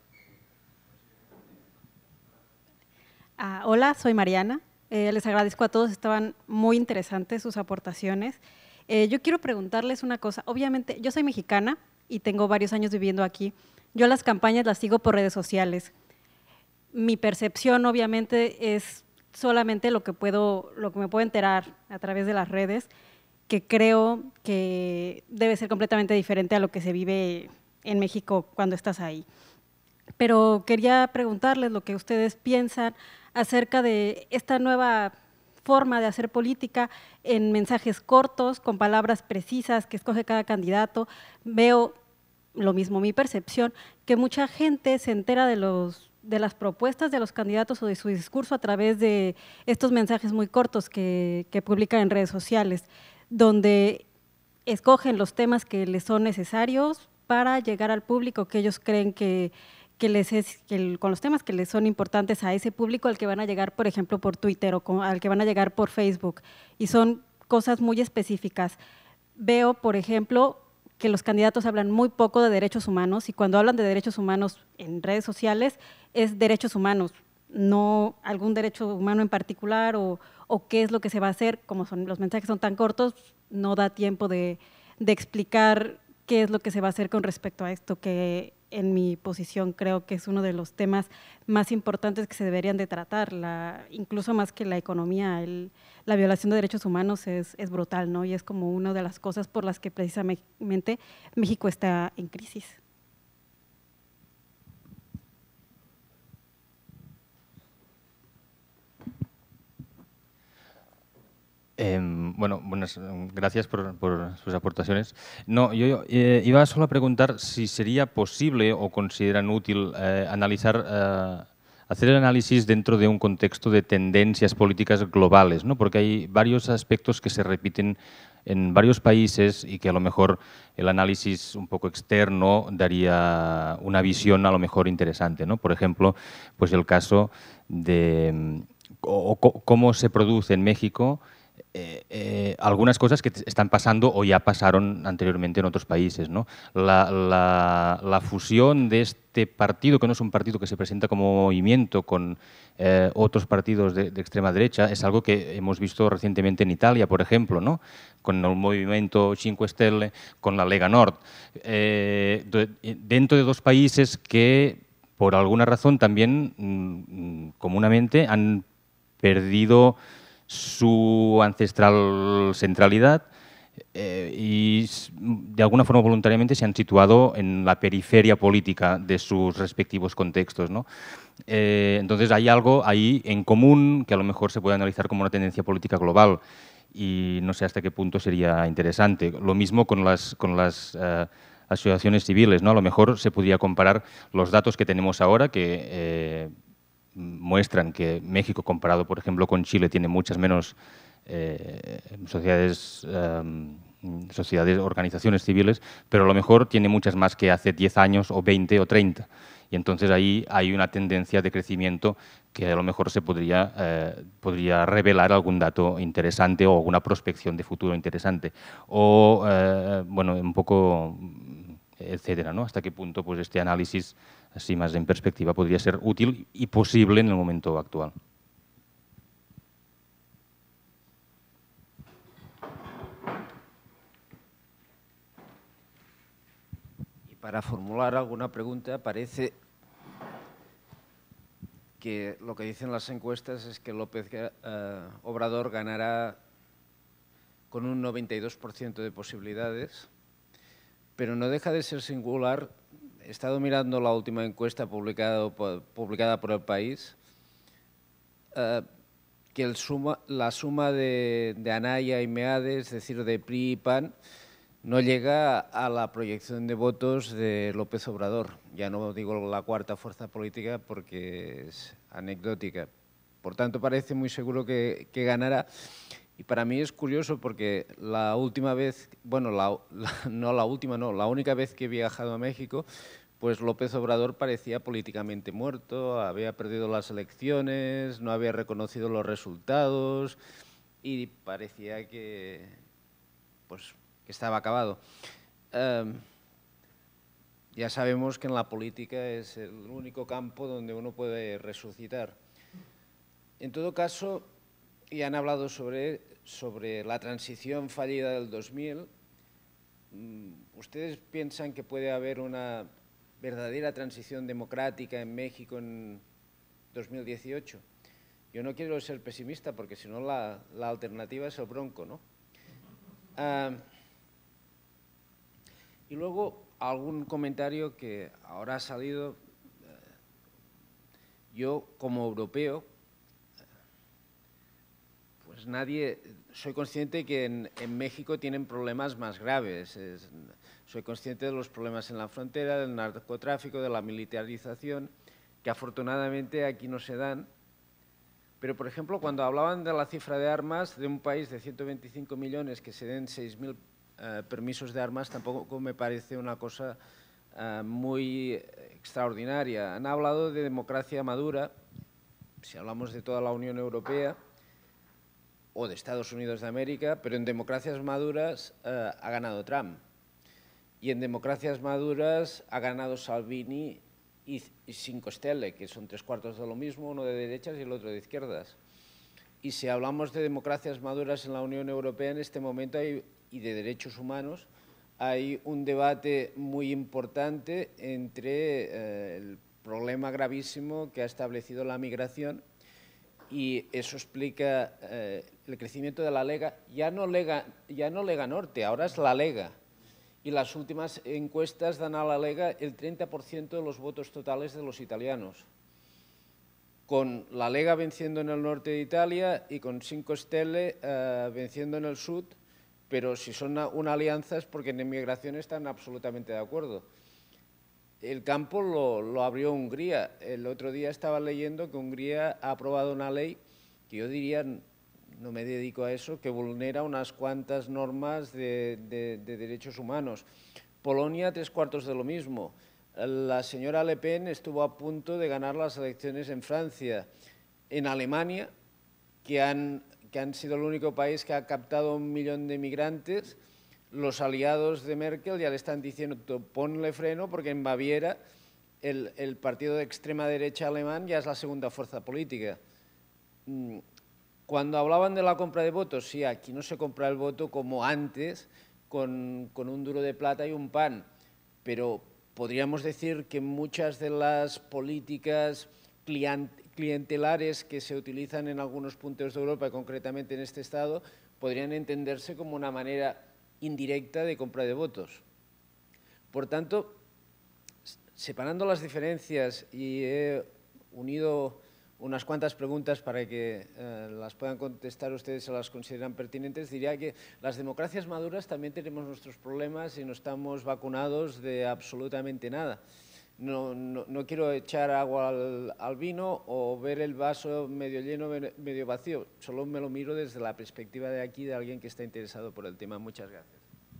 S6: Ah, hola, soy Mariana. Eh, les agradezco a todos, estaban muy interesantes sus aportaciones. Eh, yo quiero preguntarles una cosa. Obviamente, yo soy mexicana y tengo varios años viviendo aquí. Yo las campañas las sigo por redes sociales. Mi percepción, obviamente, es solamente lo que puedo, lo que me puedo enterar a través de las redes, que creo que debe ser completamente diferente a lo que se vive en México cuando estás ahí. Pero quería preguntarles lo que ustedes piensan acerca de esta nueva forma de hacer política en mensajes cortos, con palabras precisas que escoge cada candidato. Veo lo mismo, mi percepción, que mucha gente se entera de, los, de las propuestas de los candidatos o de su discurso a través de estos mensajes muy cortos que, que publican en redes sociales, donde escogen los temas que les son necesarios para llegar al público que ellos creen que que les es, que el, con los temas que les son importantes a ese público al que van a llegar, por ejemplo, por Twitter o con, al que van a llegar por Facebook. Y son cosas muy específicas. Veo, por ejemplo, que los candidatos hablan muy poco de derechos humanos y cuando hablan de derechos humanos en redes sociales es derechos humanos, no algún derecho humano en particular o, o qué es lo que se va a hacer. Como son, los mensajes son tan cortos, no da tiempo de, de explicar qué es lo que se va a hacer con respecto a esto, que en mi posición creo que es uno de los temas más importantes que se deberían de tratar, la, incluso más que la economía, el, la violación de derechos humanos es, es brutal, ¿no? Y es como una de las cosas por las que precisamente México está en crisis.
S7: Eh, bueno, buenas, gracias por, por sus aportaciones. No, yo eh, iba solo a preguntar si sería posible o consideran útil eh, analizar, eh, hacer el análisis dentro de un contexto de tendencias políticas globales, ¿no? Porque hay varios aspectos que se repiten en varios países y que a lo mejor el análisis un poco externo daría una visión a lo mejor interesante, ¿no? Por ejemplo, pues el caso de o, o, cómo se produce en México Eh, eh, algunas cosas que están pasando o ya pasaron anteriormente en otros países, ¿no? La, la, la fusión de este partido, que no es un partido que se presenta como movimiento con eh, otros partidos de, de extrema derecha, es algo que hemos visto recientemente en Italia, por ejemplo, ¿no? Con el movimiento Cinque Stelle, con la Lega Nord, eh, de, dentro de dos países que por alguna razón también mmm, comúnmente han perdido su ancestral centralidad eh, y de alguna forma voluntariamente se han situado en la periferia política de sus respectivos contextos, ¿no? Eh, entonces hay algo ahí en común que a lo mejor se puede analizar como una tendencia política global y no sé hasta qué punto sería interesante. Lo mismo con las, con las eh, asociaciones civiles, ¿no? A lo mejor se podría comparar los datos que tenemos ahora que eh, muestran que México, comparado, por ejemplo, con Chile, tiene muchas menos eh, sociedades, um, sociedades, organizaciones civiles, pero a lo mejor tiene muchas más que hace diez años o veinte o treinta. Y entonces ahí hay una tendencia de crecimiento que a lo mejor se podría, eh, podría revelar algún dato interesante o alguna prospección de futuro interesante. O, eh, bueno, un poco, etcétera, ¿no? Hasta qué punto pues, este análisis, así más en perspectiva, podría ser útil y posible en el momento actual.
S1: Para formular alguna pregunta, parece que lo que dicen las encuestas es que López eh, Obrador ganará con un noventa y dos por ciento de posibilidades, pero no deja de ser singular. He estado mirando la última encuesta publicada, publicada por El País, eh, que el suma, la suma de, de Anaya y Meade, es decir, de P R I y P A N, no llega a la proyección de votos de López Obrador. Ya no digo la cuarta fuerza política porque es anecdótica. Por tanto, parece muy seguro que, que ganará. Y para mí es curioso porque la última vez, bueno, la, la, no la última, no, la única vez que he viajado a México, pues López Obrador parecía políticamente muerto, había perdido las elecciones, no había reconocido los resultados y parecía que, pues, que estaba acabado. Um, ya sabemos que en la política es el único campo donde uno puede resucitar. En todo caso, ya han hablado sobre, sobre la transición fallida del dos mil. ¿Ustedes piensan que puede haber una verdadera transición democrática en México en dos mil dieciocho? Yo no quiero ser pesimista porque si no la, la alternativa es el Bronco, ¿no? Uh, Y luego algún comentario que ahora ha salido. Yo, como europeo, pues nadie, soy consciente que en, en México tienen problemas más graves. Es, soy consciente de los problemas en la frontera, del narcotráfico, de la militarización, que afortunadamente aquí no se dan. Pero, por ejemplo, cuando hablaban de la cifra de armas de un país de ciento veinticinco millones que se den seis mil Uh, permisos de armas, tampoco me parece una cosa uh, muy extraordinaria. Han hablado de democracia madura, si hablamos de toda la Unión Europea o de Estados Unidos de América, pero en democracias maduras uh, ha ganado Trump. Y en democracias maduras ha ganado Salvini y, y Cinco Stelle, que son tres cuartos de lo mismo, uno de derechas y el otro de izquierdas. Y si hablamos de democracias maduras en la Unión Europea, en este momento hay y de derechos humanos, hay un debate muy importante entre eh, el problema gravísimo que ha establecido la migración y eso explica eh, el crecimiento de la Lega, ya no Lega, ya no Lega Norte, ahora es la Lega. Y las últimas encuestas dan a la Lega el treinta por ciento de los votos totales de los italianos, con la Lega venciendo en el norte de Italia y con Cinco Stelle eh, venciendo en el sur. Pero si son una, una alianza es porque en inmigración están absolutamente de acuerdo. El campo lo, lo abrió Hungría. El otro día estaba leyendo que Hungría ha aprobado una ley que yo diría, no me dedico a eso, que vulnera unas cuantas normas de, de, de derechos humanos. Polonia, tres cuartos de lo mismo. La señora Le Pen estuvo a punto de ganar las elecciones en Francia. En Alemania, que han... que han sido el único país que ha captado un millón de migrantes, los aliados de Merkel ya le están diciendo ponle freno porque en Baviera el, el partido de extrema derecha alemán ya es la segunda fuerza política. Cuando hablaban de la compra de votos, sí, aquí no se compra el voto como antes, con, con un duro de plata y un pan, pero podríamos decir que muchas de las políticas clientelares clientelares que se utilizan en algunos puntos de Europa, concretamente en este estado, podrían entenderse como una manera indirecta de compra de votos. Por tanto, separando las diferencias, y he unido unas cuantas preguntas para que eh, las puedan contestar ustedes si las consideran pertinentes, diría que las democracias maduras también tenemos nuestros problemas y no estamos vacunados de absolutamente nada. no, no, no quiero echar agua al, al vino o ver el vaso medio lleno, medio vacío. Solo me lo miro desde la perspectiva de aquí de alguien que está interesado por el tema. Muchas gracias.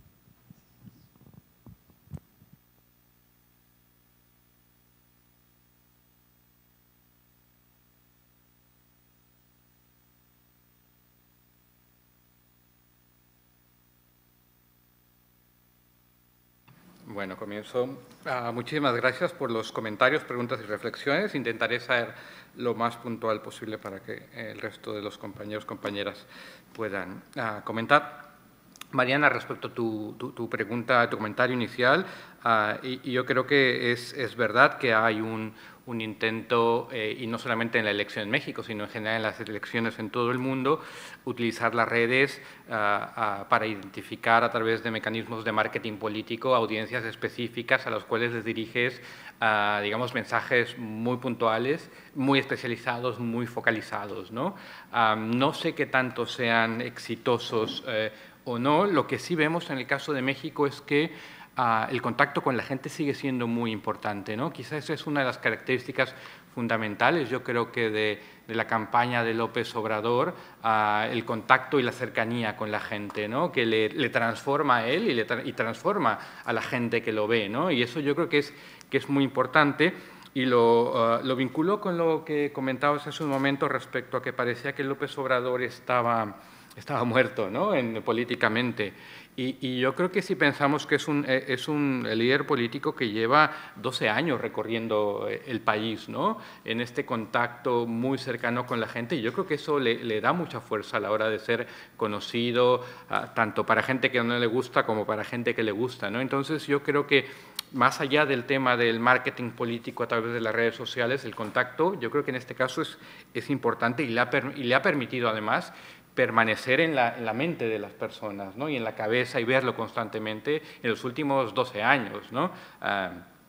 S5: Bueno, comienzo. Uh, muchísimas gracias por los comentarios, preguntas y reflexiones. Intentaré ser lo más puntual posible para que el resto de los compañeros, compañeras puedan uh, comentar. Mariana, respecto a tu, tu, tu pregunta, tu comentario inicial, uh, y, y yo creo que es, es verdad que hay un, un intento, eh, y no solamente en la elección en México, sino en general en las elecciones en todo el mundo, utilizar las redes uh, uh, para identificar a través de mecanismos de marketing político audiencias específicas a las cuales les diriges, uh, digamos, mensajes muy puntuales, muy especializados, muy focalizados, ¿no? Um, no sé qué tanto sean exitosos eh, o no. Lo que sí vemos en el caso de México es que uh, el contacto con la gente sigue siendo muy importante, ¿no? Quizás esa es una de las características fundamentales, yo creo que de, de la campaña de López Obrador, uh, el contacto y la cercanía con la gente, ¿no? Que le, le transforma a él y, le tra y transforma a la gente que lo ve, ¿no? Y eso yo creo que es, que es muy importante. Y lo, uh, lo vinculó con lo que comentabas hace un momento respecto a que parecía que López Obrador estaba... estaba muerto, ¿no? En, políticamente. Y, y yo creo que si pensamos que es un, es un líder político que lleva doce años recorriendo el país, ¿no? En este contacto muy cercano con la gente, y yo creo que eso le, le da mucha fuerza a la hora de ser conocido, uh, tanto para gente que no le gusta como para gente que le gusta, ¿no? Entonces yo creo que más allá del tema del marketing político a través de las redes sociales, el contacto, yo creo que en este caso es, es importante y le ha, y le ha permitido además permanecer en la, en la mente de las personas, ¿no? Y en la cabeza y verlo constantemente en los últimos doce años, ¿no? Uh,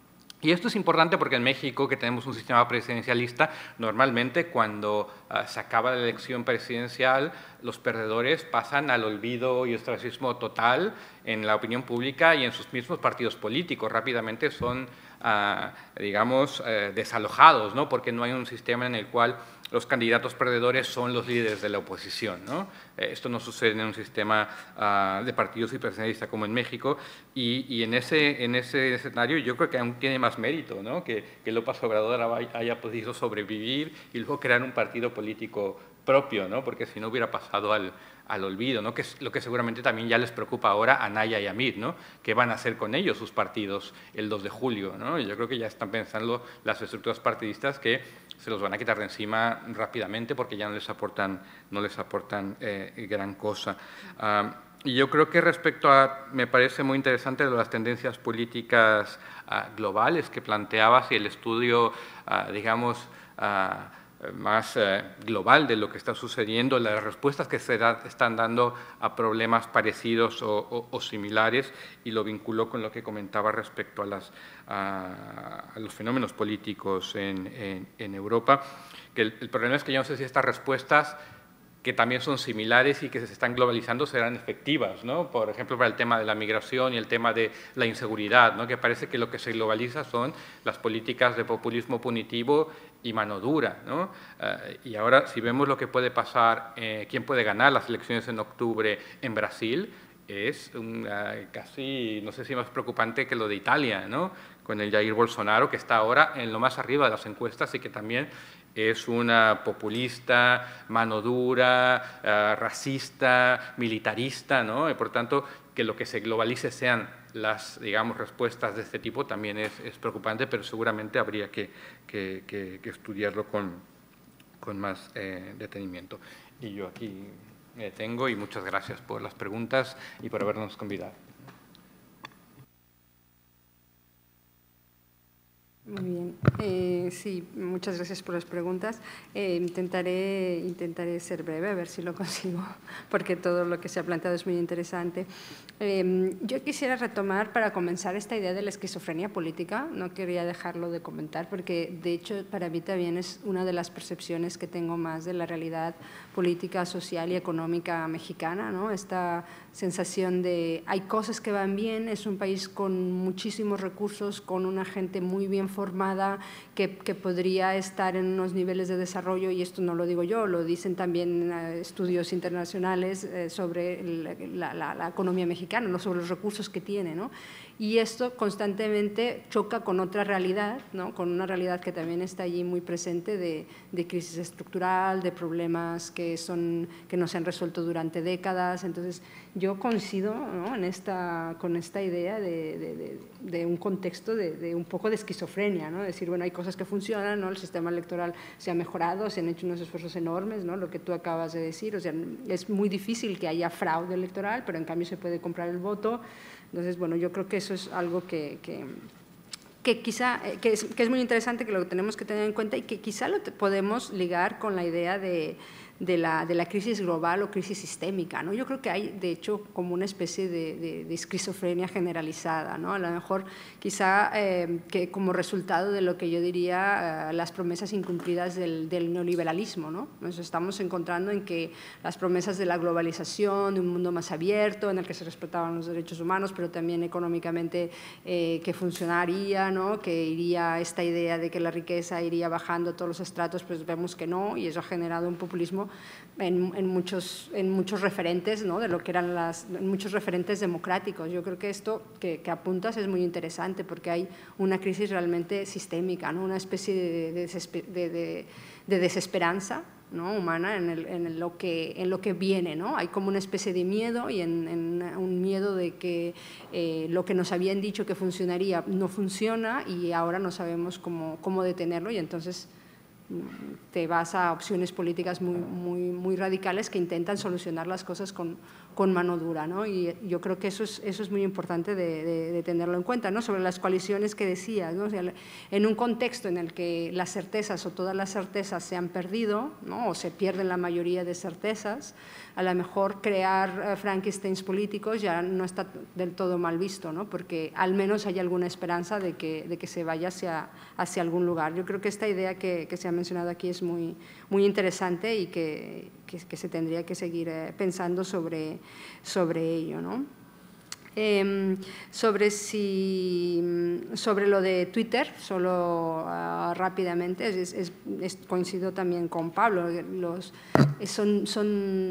S5: y esto es importante porque en México, que tenemos un sistema presidencialista, normalmente cuando uh, se acaba la elección presidencial, los perdedores pasan al olvido y ostracismo total en la opinión pública y en sus mismos partidos políticos. Rápidamente son, uh, digamos, uh, desalojados, ¿no? Porque no hay un sistema en el cual los candidatos perdedores son los líderes de la oposición, ¿no? Eh, esto no sucede en un sistema uh, de partidos y presidencialista como en México, y, y en, ese, en ese escenario yo creo que aún tiene más mérito, ¿no? Que, que López Obrador haya podido sobrevivir y luego crear un partido político propio, ¿no? Porque si no hubiera pasado al, al olvido, ¿no? Que es lo que seguramente también ya les preocupa ahora a Naya y a Mid, ¿no? ¿Qué van a hacer con ellos sus partidos el dos de julio, ¿no? Y yo creo que ya están pensando las estructuras partidistas que se los van a quitar de encima rápidamente porque ya no les aportan, no les aportan eh, gran cosa. Uh, y yo creo que respecto a, me parece muy interesante lo de las tendencias políticas uh, globales que planteabas y el estudio, uh, digamos, uh, más eh, global de lo que está sucediendo, las respuestas que se da, están dando a problemas parecidos o, o, o similares, y lo vinculó con lo que comentaba respecto a, las, a, a los fenómenos políticos en, en, en Europa, que el, el problema es que yo no sé si estas respuestas, que también son similares y que se están globalizando, serán efectivas, ¿no? Por ejemplo, para el tema de la migración y el tema de la inseguridad, ¿no? Que parece que lo que se globaliza son las políticas de populismo punitivo y mano dura, ¿no? Uh, y ahora, si vemos lo que puede pasar, eh, quién puede ganar las elecciones en octubre en Brasil, es un, uh, casi, no sé si más preocupante que lo de Italia, ¿no? Con el Jair Bolsonaro, que está ahora en lo más arriba de las encuestas y que también es una populista, mano dura, uh, racista, militarista, ¿no? Y por tanto, que lo que se globalice sean las, digamos, respuestas de este tipo también es, es preocupante, pero seguramente habría que, que, que, que estudiarlo con, con más eh, detenimiento. Y yo aquí me detengo y muchas gracias por las preguntas y por habernos convidado.
S4: Muy bien. Eh, sí, muchas gracias por las preguntas. Eh, intentaré, intentaré ser breve, a ver si lo consigo, porque todo lo que se ha planteado es muy interesante. Eh, yo quisiera retomar, para comenzar, esta idea de la esquizofrenia política. No quería dejarlo de comentar, porque de hecho para mí también es una de las percepciones que tengo más de la realidad política, social y económica mexicana, ¿no? Esta sensación de hay cosas que van bien, es un país con muchísimos recursos, con una gente muy bien formada, que, que podría estar en unos niveles de desarrollo, y esto no lo digo yo, lo dicen también eh, estudios internacionales eh, sobre el, la, la, la economía mexicana, ¿no? Sobre los recursos que tiene, ¿no? Y esto constantemente choca con otra realidad, ¿no? Con una realidad que también está allí muy presente de, de crisis estructural, de problemas que, son, que no se han resuelto durante décadas. Entonces, yo coincido, ¿no? en esta, con esta idea de, de, de, de un contexto de, de un poco de esquizofrenia, ¿no? Decir, bueno, hay cosas que funcionan, ¿no? El sistema electoral se ha mejorado, se han hecho unos esfuerzos enormes, ¿no? Lo que tú acabas de decir, o sea, es muy difícil que haya fraude electoral, pero en cambio se puede comprar el voto. Entonces, bueno, yo creo que eso es algo que, que, que quizá, que es, que es muy interesante, que lo tenemos que tener en cuenta y que quizá lo podemos ligar con la idea de, de, la, de la crisis global o crisis sistémica, ¿no? Yo creo que hay, de hecho, como una especie de, de, de esquizofrenia generalizada, ¿no? A lo mejor, quizá, eh, que como resultado de lo que yo diría eh, las promesas incumplidas del, del neoliberalismo, ¿no? Nos estamos encontrando en que las promesas de la globalización, de un mundo más abierto, en el que se respetaban los derechos humanos, pero también económicamente eh, que funcionaría, ¿no? Que iría esta idea de que la riqueza iría bajando a todos los estratos, pues vemos que no, y eso ha generado un populismo En, en, muchos, en muchos referentes, ¿no? De lo que eran las, en muchos referentes democráticos. Yo creo que esto que, que apuntas es muy interesante, porque hay una crisis realmente sistémica, ¿no? Una especie de, de, de, de, de desesperanza, ¿no? humana en, el, en, lo que, en lo que viene, ¿no? Hay como una especie de miedo, y en, en un miedo de que eh, lo que nos habían dicho que funcionaría no funciona, y ahora no sabemos cómo, cómo detenerlo, y entonces te vas a opciones políticas muy, muy, muy radicales que intentan solucionar las cosas con, con mano dura, ¿no? Y yo creo que eso es, eso es muy importante de, de, de tenerlo en cuenta, ¿no? Sobre las coaliciones que decías, ¿no? O sea, en un contexto en el que las certezas o todas las certezas se han perdido, ¿no? O se pierden la mayoría de certezas, a lo mejor crear uh, Frankensteins políticos ya no está del todo mal visto, ¿no? Porque al menos hay alguna esperanza de que, de que se vaya hacia, hacia algún lugar. Yo creo que esta idea que, que se ha mencionado aquí es muy, muy interesante, y que, que, que se tendría que seguir eh, pensando sobre, sobre ello, ¿no? Eh, sobre, si, sobre lo de Twitter, solo uh, rápidamente, es, es, es, coincido también con Pablo, los, son, son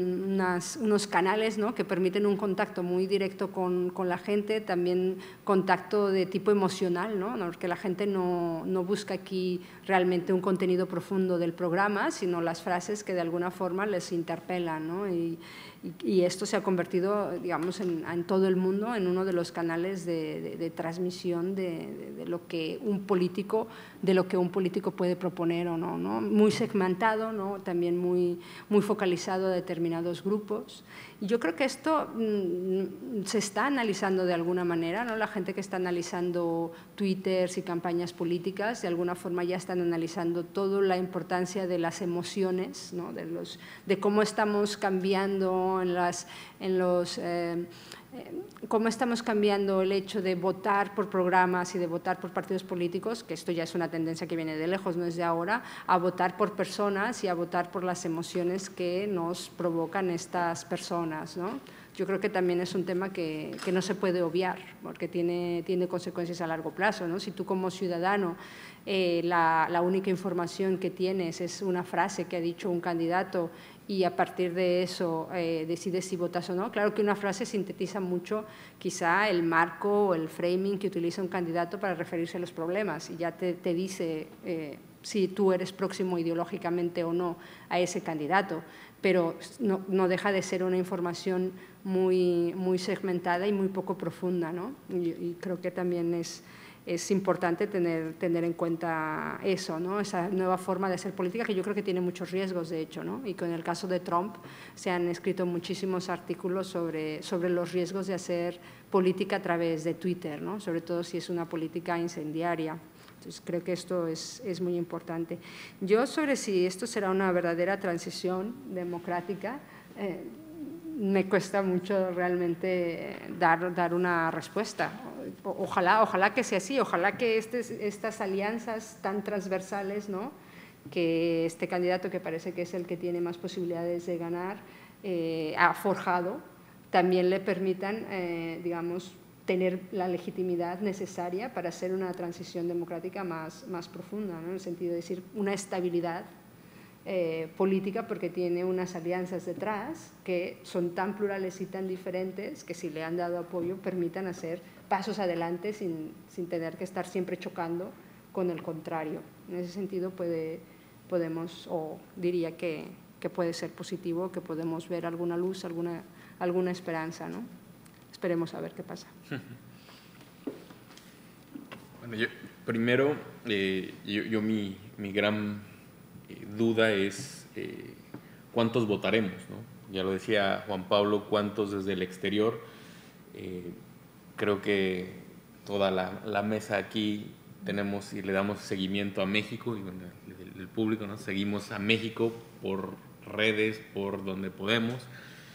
S4: unas, unos canales, ¿no? que permiten un contacto muy directo con, con la gente, también contacto de tipo emocional, ¿no? Porque la gente no, no busca aquí realmente un contenido profundo del programa, sino las frases que de alguna forma les interpelan, ¿no? y, y esto se ha convertido, digamos, en, en todo el mundo en uno de los canales de, de, de transmisión de, de, de lo que un político, de lo que un político puede proponer o no, ¿no? Muy segmentado, ¿no? También muy, muy focalizado a determinados grupos. Y yo creo que esto mmm, se está analizando de alguna manera, ¿no? La gente que está analizando Twitters y campañas políticas, de alguna forma ya están analizando toda la importancia de las emociones, ¿no? de, los, de cómo estamos cambiando en, las, en los… Eh, cómo estamos cambiando el hecho de votar por programas y de votar por partidos políticos, que esto ya es una tendencia que viene de lejos, no es de ahora, a votar por personas y a votar por las emociones que nos provocan estas personas, ¿no? Yo creo que también es un tema que, que no se puede obviar, porque tiene, tiene consecuencias a largo plazo, ¿no? Si tú como ciudadano eh, la, la única información que tienes es una frase que ha dicho un candidato y a partir de eso eh, decides si votas o no. Claro que una frase sintetiza mucho quizá el marco o el framing que utiliza un candidato para referirse a los problemas, y ya te, te dice eh, si tú eres próximo ideológicamente o no a ese candidato, pero no, no deja de ser una información muy, muy segmentada y muy poco profunda, ¿no? Y, y creo que también es… es importante tener, tener en cuenta eso, ¿no? Esa nueva forma de hacer política, que yo creo que tiene muchos riesgos, de hecho, ¿no? Y con el caso de Trump se han escrito muchísimos artículos sobre, sobre los riesgos de hacer política a través de Twitter, ¿no? Sobre todo si es una política incendiaria. Entonces, creo que esto es, es muy importante. Yo sobre si esto será una verdadera transición democrática, eh, me cuesta mucho realmente dar, dar una respuesta. Ojalá, ojalá que sea así, ojalá que este, estas alianzas tan transversales, ¿no?, que este candidato, que parece que es el que tiene más posibilidades de ganar, eh, ha forjado, también le permitan, eh, digamos, tener la legitimidad necesaria para hacer una transición democrática más, más profunda, ¿no?, en el sentido de decir una estabilidad Eh, política, porque tiene unas alianzas detrás que son tan plurales y tan diferentes que, si le han dado apoyo, permitan hacer pasos adelante sin, sin tener que estar siempre chocando con el contrario. En ese sentido puede, podemos, o diría que, que puede ser positivo, que podemos ver alguna luz, alguna, alguna esperanza, ¿no? Esperemos a ver qué pasa.
S3: Bueno, yo, primero, eh, yo, yo mi, mi gran duda es eh, cuántos votaremos, ¿no? Ya lo decía Juan Pablo, cuántos desde el exterior. Eh, creo que toda la, la mesa aquí tenemos y le damos seguimiento a México, y bueno, el, el público, ¿no?, seguimos a México por redes, por donde podemos,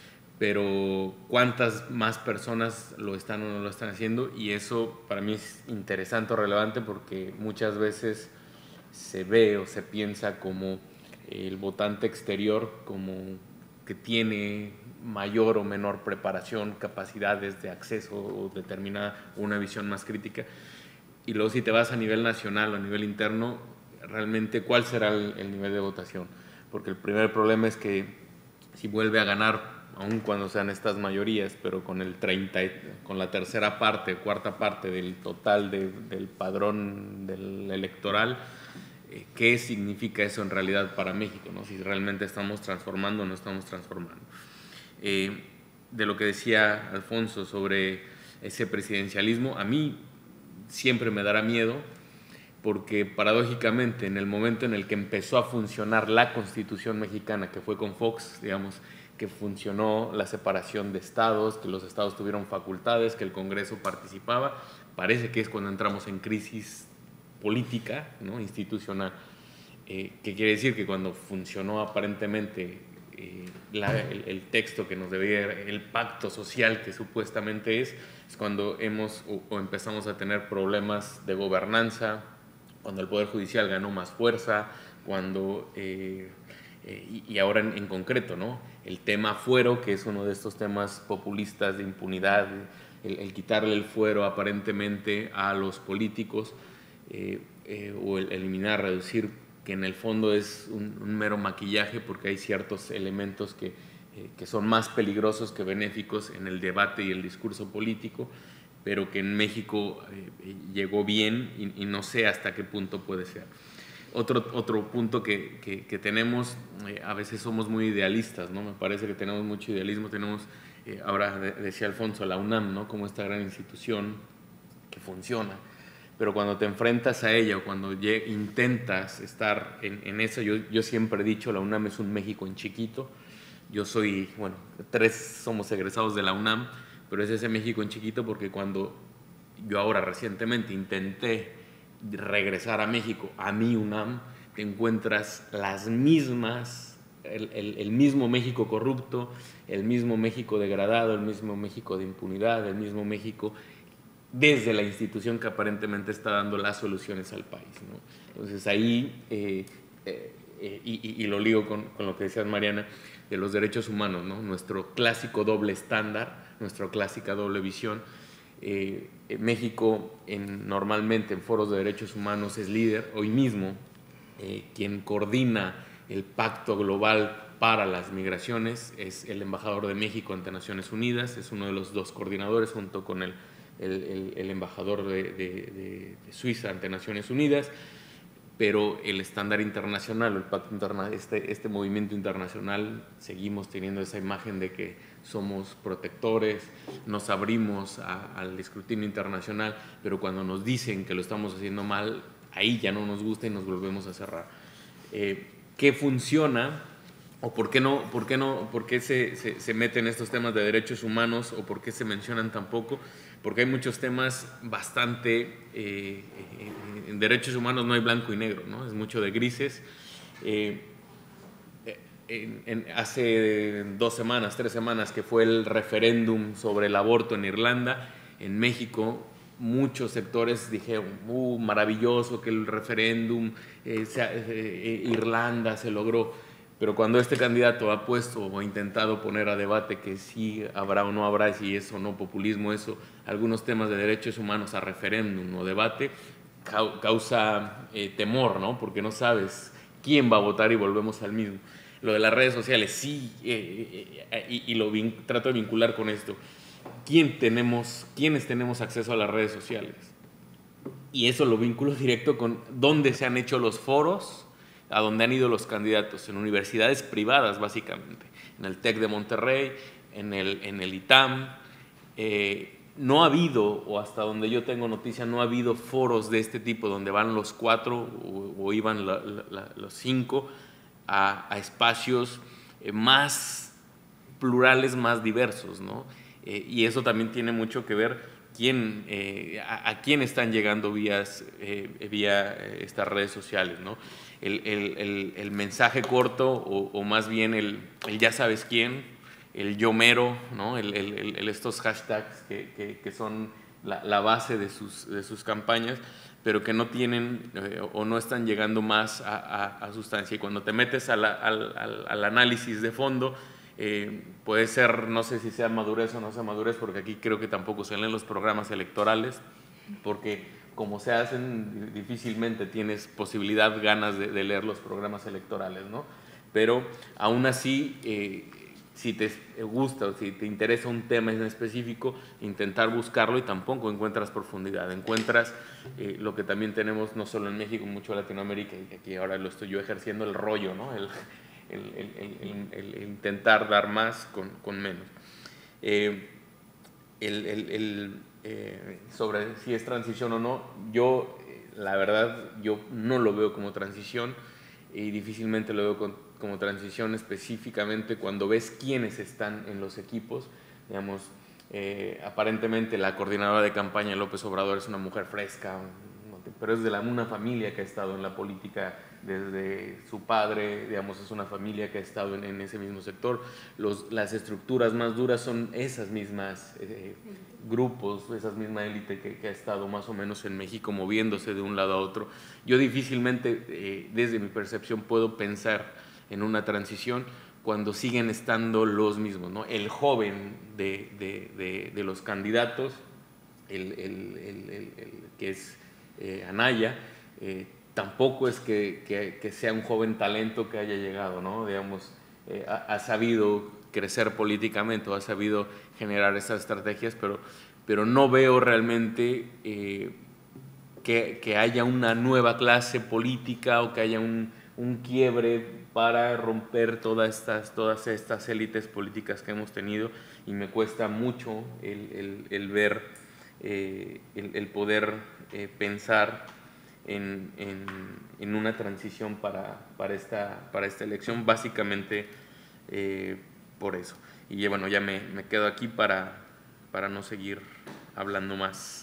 S3: pero cuántas más personas lo están o no lo están haciendo, y eso para mí es interesante o relevante, porque muchas veces se ve o se piensa como el votante exterior como que tiene mayor o menor preparación, capacidades de acceso o determinada, una visión más crítica. Y luego, si te vas a nivel nacional o a nivel interno, realmente ¿cuál será el, el nivel de votación? Porque el primer problema es que si vuelve a ganar, aun cuando sean estas mayorías, pero con el treinta, con la tercera parte, cuarta parte del total de, del padrón del electoral, ¿qué significa eso en realidad para México, ¿no? Si realmente estamos transformando o no estamos transformando. Eh, de lo que decía Alfonso sobre ese presidencialismo, a mí siempre me dará miedo, porque paradójicamente en el momento en el que empezó a funcionar la Constitución mexicana, que fue con Fox, digamos, que funcionó la separación de estados, que los estados tuvieron facultades, que el Congreso participaba, parece que es cuando entramos en crisis política, ¿no?, institucional. Eh, ¿Qué quiere decir? Que cuando funcionó aparentemente eh, la, el, el texto que nos debía, el pacto social que supuestamente es, es cuando hemos o, o empezamos a tener problemas de gobernanza, cuando el Poder Judicial ganó más fuerza, cuando, eh, eh, y, y ahora en, en concreto, ¿no?, el tema fuero, que es uno de estos temas populistas de impunidad, el, el quitarle el fuero aparentemente a los políticos, Eh, eh, o el eliminar, reducir, que en el fondo es un, un mero maquillaje, porque hay ciertos elementos que, eh, que son más peligrosos que benéficos en el debate y el discurso político, pero que en México eh, llegó bien, y, y no sé hasta qué punto puede ser. Otro, otro punto que, que, que tenemos, eh, a veces somos muy idealistas, ¿no? Me parece que tenemos mucho idealismo. Tenemos, eh, ahora de, decía Alfonso, la UNAM, ¿no?, como esta gran institución que funciona. Pero cuando te enfrentas a ella o cuando intentas estar en, en eso, yo, yo siempre he dicho, la UNAM es un México en chiquito. Yo soy, bueno, tres somos egresados de la UNAM, pero es ese México en chiquito, porque cuando yo ahora recientemente intenté regresar a México, a mi UNAM, te encuentras las mismas, el, el, el mismo México corrupto, el mismo México degradado, el mismo México de impunidad, el mismo México desde la institución que aparentemente está dando las soluciones al país, ¿no? Entonces ahí, eh, eh, eh, y, y lo ligo con, con lo que decías, Mariana, de los derechos humanos, ¿no?, nuestro clásico doble estándar, nuestra clásica doble visión. Eh, México en, normalmente en foros de derechos humanos es líder. Hoy mismo eh, quien coordina el Pacto Global para las Migraciones es el embajador de México ante Naciones Unidas, es uno de los dos coordinadores junto con el El, el, el embajador de, de, de, de Suiza ante Naciones Unidas, pero el estándar internacional, el pacto interna, este, este movimiento internacional, seguimos teniendo esa imagen de que somos protectores, nos abrimos a, al escrutinio internacional, pero cuando nos dicen que lo estamos haciendo mal, ahí ya no nos gusta y nos volvemos a cerrar. Eh, ¿Qué funciona? o por qué no, por qué no, por qué se, se, se meten estos temas de derechos humanos, o por qué se mencionan tan poco, porque hay muchos temas bastante, eh, en derechos humanos no hay blanco y negro, ¿no? Es mucho de grises. Eh, en, en, hace dos semanas, tres semanas que fue el referéndum sobre el aborto en Irlanda, en México muchos sectores dijeron, uh, maravilloso que el referéndum, eh, se, eh, Irlanda se logró, pero cuando este candidato ha puesto o ha intentado poner a debate que sí habrá o no habrá, si es o no populismo eso, algunos temas de derechos humanos a referéndum o debate, causa eh, temor, ¿no? Porque no sabes quién va a votar y volvemos al mismo. Lo de las redes sociales, sí, eh, eh, y, y lo vin, trato de vincular con esto. ¿Quién tenemos, ¿Quiénes tenemos acceso a las redes sociales? Y eso lo vinculo directo con dónde se han hecho los foros, a dónde han ido los candidatos, en universidades privadas básicamente, en el TEC de Monterrey, en el, en el ITAM. Eh, no ha habido, o hasta donde yo tengo noticia, no ha habido foros de este tipo donde van los cuatro o, o iban la, la, los cinco a, a espacios más plurales, más diversos, ¿no? Eh, y eso también tiene mucho que ver quién, eh, a, a quién están llegando vías, eh, vía estas redes sociales, ¿no? El, el, el, el mensaje corto o, o más bien el, el ya sabes quién, el yo mero, ¿no? el, el, el, estos hashtags que, que, que son la, la base de sus, de sus campañas, pero que no tienen eh, o no están llegando más a, a, a sustancia. Y cuando te metes a la, al, al, al análisis de fondo, Eh, puede ser, no sé si sea madurez o no sea madurez, porque aquí creo que tampoco se leen los programas electorales, porque como se hacen, difícilmente tienes posibilidad, ganas de, de leer los programas electorales, ¿no? Pero aún así, eh, si te gusta o si te interesa un tema en específico, intentar buscarlo y tampoco encuentras profundidad, encuentras eh, lo que también tenemos no solo en México, mucho en Latinoamérica, y aquí ahora lo estoy yo ejerciendo, el rollo, ¿no? El, El, el, el, el, el intentar dar más con, con menos. Eh, el, el, el, eh, sobre si es transición o no, yo, eh, la verdad, yo no lo veo como transición y difícilmente lo veo con, como transición específicamente cuando ves quiénes están en los equipos. Digamos, eh, aparentemente la coordinadora de campaña de López Obrador es una mujer fresca, pero es de la, una familia que ha estado en la política desde su padre, digamos, es una familia que ha estado en, en ese mismo sector. Los, las estructuras más duras son esas mismas eh, grupos, esas misma élite que, que ha estado más o menos en México moviéndose de un lado a otro. Yo difícilmente, eh, desde mi percepción, puedo pensar en una transición cuando siguen estando los mismos, ¿no? El joven de, de, de, de los candidatos, el, el, el, el, el que es eh, Anaya, eh, tampoco es que, que, que sea un joven talento que haya llegado, ¿no? Digamos, eh, ha, ha sabido crecer políticamente, o ha sabido generar esas estrategias, pero, pero no veo realmente eh, que, que haya una nueva clase política o que haya un, un quiebre para romper todas estas, todas estas élites políticas que hemos tenido, y me cuesta mucho el, el, el ver, eh, el, el poder eh, pensar En, en, en una transición para, para, esta, para esta elección, básicamente eh, por eso. Y bueno, ya me, me quedo aquí para, para no seguir hablando más.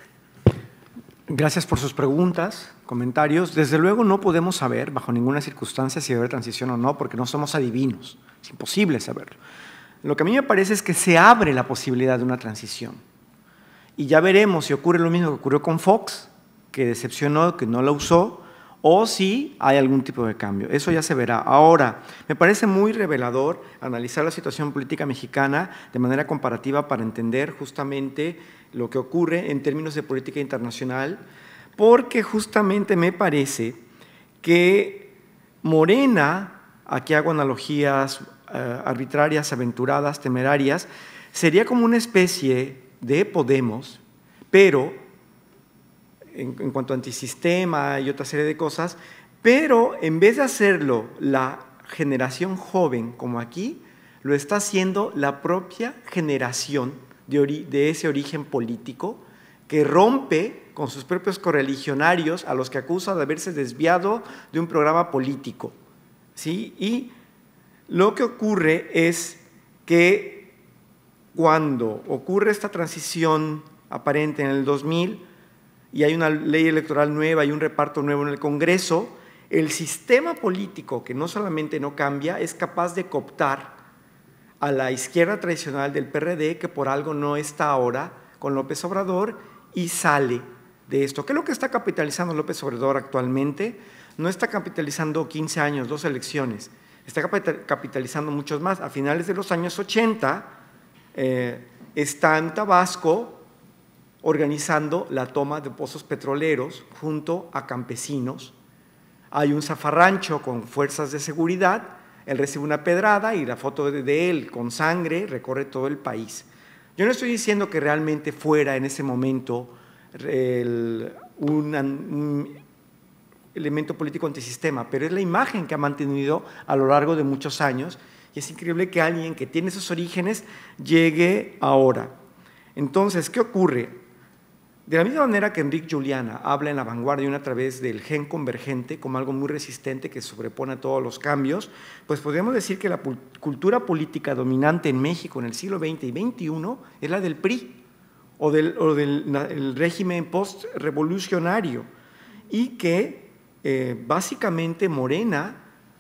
S2: Gracias por sus preguntas, comentarios. Desde luego no podemos saber bajo ninguna circunstancia si va a haber transición o no, porque no somos adivinos, es imposible saberlo. Lo que a mí me parece es que se abre la posibilidad de una transición. Y ya veremos si ocurre lo mismo que ocurrió con Fox, que decepcionó, que no la usó, o si hay algún tipo de cambio. Eso ya se verá. Ahora, me parece muy revelador analizar la situación política mexicana de manera comparativa para entender justamente lo que ocurre en términos de política internacional, porque justamente me parece que Morena, aquí hago analogías eh, arbitrarias, aventuradas, temerarias, sería como una especie de Podemos, pero En, en cuanto a antisistema y otra serie de cosas, pero en vez de hacerlo la generación joven como aquí, lo está haciendo la propia generación de, ori, de ese origen político que rompe con sus propios correligionarios a los que acusa de haberse desviado de un programa político, ¿sí? Y Lo que ocurre es que cuando ocurre esta transición aparente en el dos mil y hay una ley electoral nueva y un reparto nuevo en el Congreso, el sistema político, que no solamente no cambia, es capaz de cooptar a la izquierda tradicional del P R D, que por algo no está ahora con López Obrador, y sale de esto. ¿Qué es lo que está capitalizando López Obrador actualmente? No está capitalizando quince años, dos elecciones, está capitalizando muchos más. A finales de los años ochenta, eh, está en Tabasco organizando la toma de pozos petroleros junto a campesinos. Hay un zafarrancho con fuerzas de seguridad, él recibe una pedrada y la foto de él con sangre recorre todo el país. Yo no estoy diciendo que realmente fuera en ese momento el, un, un elemento político antisistema, pero es la imagen que ha mantenido a lo largo de muchos años y es increíble que alguien que tiene esos orígenes llegue ahora. Entonces, ¿qué ocurre? De la misma manera que Enrique Juliana habla en La Vanguardia a través del gen convergente como algo muy resistente que sobrepone a todos los cambios, pues podríamos decir que la cultura política dominante en México en el siglo veinte y veintiuno es la del P R I o del, o del el régimen post-revolucionario y que eh, básicamente Morena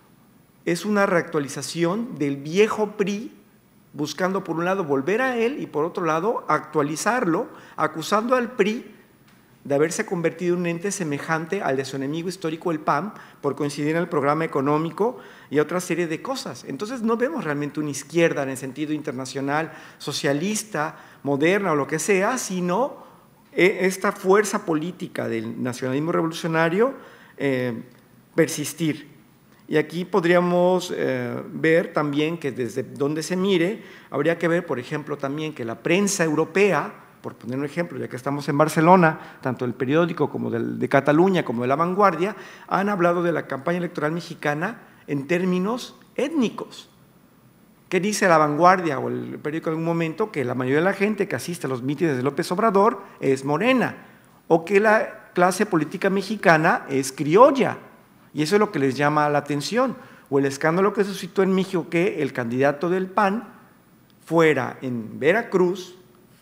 S2: es una reactualización del viejo P R I, buscando por un lado volver a él y por otro lado actualizarlo, acusando al P R I de haberse convertido en un ente semejante al de su enemigo histórico, el P A M, por coincidir en el programa económico y otra serie de cosas. Entonces no vemos realmente una izquierda en el sentido internacional, socialista, moderna o lo que sea, sino esta fuerza política del nacionalismo revolucionario eh, persistir. Y aquí podríamos eh, ver también que desde donde se mire, habría que ver, por ejemplo, también que la prensa europea, por poner un ejemplo, ya que estamos en Barcelona, tanto el periódico como del, de Cataluña como de La Vanguardia, han hablado de la campaña electoral mexicana en términos étnicos. ¿Qué dice La Vanguardia o el periódico en algún momento? Que la mayoría de la gente que asiste a los mítines de López Obrador es morena, o que la clase política mexicana es criolla. Y eso es lo que les llama la atención, o el escándalo que suscitó en México que el candidato del P A N fuera en Veracruz,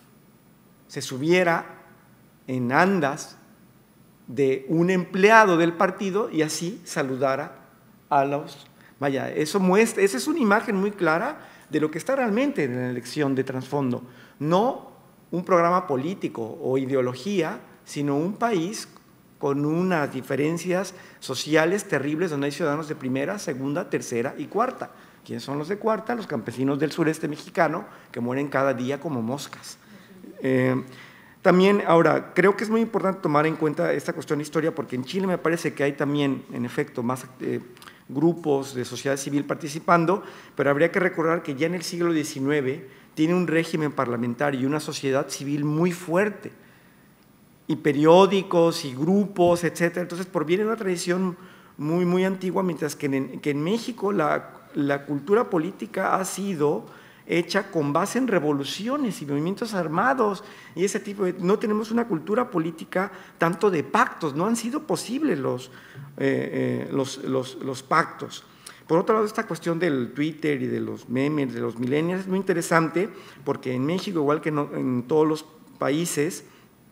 S2: se subiera en andas de un empleado del partido y así saludara a los… Vaya, eso muestra, esa es una imagen muy clara de lo que está realmente en la elección de trasfondo, no un programa político o ideología, sino un país con unas diferencias sociales terribles donde hay ciudadanos de primera, segunda, tercera y cuarta. ¿Quiénes son los de cuarta? Los campesinos del sureste mexicano que mueren cada día como moscas. Eh, también, ahora, creo que es muy importante tomar en cuenta esta cuestión de historia porque en Chile me parece que hay también, en efecto, más eh, grupos de sociedad civil participando, pero habría que recordar que ya en el siglo diecinueve tiene un régimen parlamentario y una sociedad civil muy fuerte, y periódicos y grupos, etcétera. Entonces, proviene de una tradición muy, muy antigua, mientras que en, que en México la, la cultura política ha sido hecha con base en revoluciones y movimientos armados y ese tipo de… No tenemos una cultura política tanto de pactos, no han sido posibles los, eh, eh, los, los, los pactos. Por otro lado, esta cuestión del Twitter y de los memes, de los millennials, es muy interesante porque en México, igual que no, en todos los países,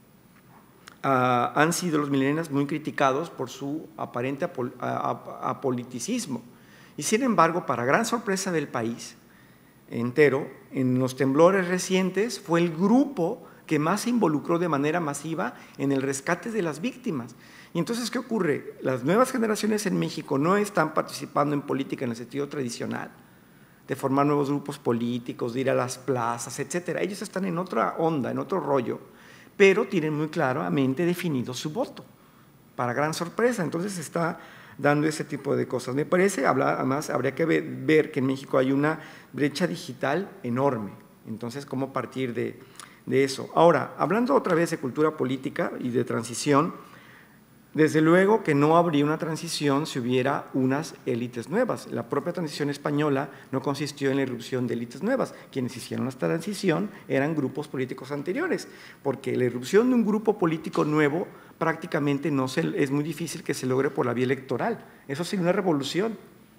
S2: Uh, han sido los millennials muy criticados por su aparente apol apoliticismo. Y sin embargo, para gran sorpresa del país entero, en los temblores recientes fue el grupo que más se involucró de manera masiva en el rescate de las víctimas. Y entonces, ¿qué ocurre? Las nuevas generaciones en México no están participando en política en el sentido tradicional, de formar nuevos grupos políticos, de ir a las plazas, etcétera. Ellos están en otra onda, en otro rollo, pero tienen muy claramente definido su voto, para gran sorpresa. Entonces se está dando ese tipo de cosas. Me parece, además, habría que ver, ver que en México hay una brecha digital enorme. Entonces, ¿cómo partir de, de eso? Ahora, hablando otra vez de cultura política y de transición, desde luego que no habría una transición si hubiera unas élites nuevas. La propia transición española no consistió en la irrupción de élites nuevas. Quienes hicieron esta transición eran grupos políticos anteriores, porque la irrupción de un grupo político nuevo prácticamente no se, es muy difícil que se logre por la vía electoral. Eso sería una revolución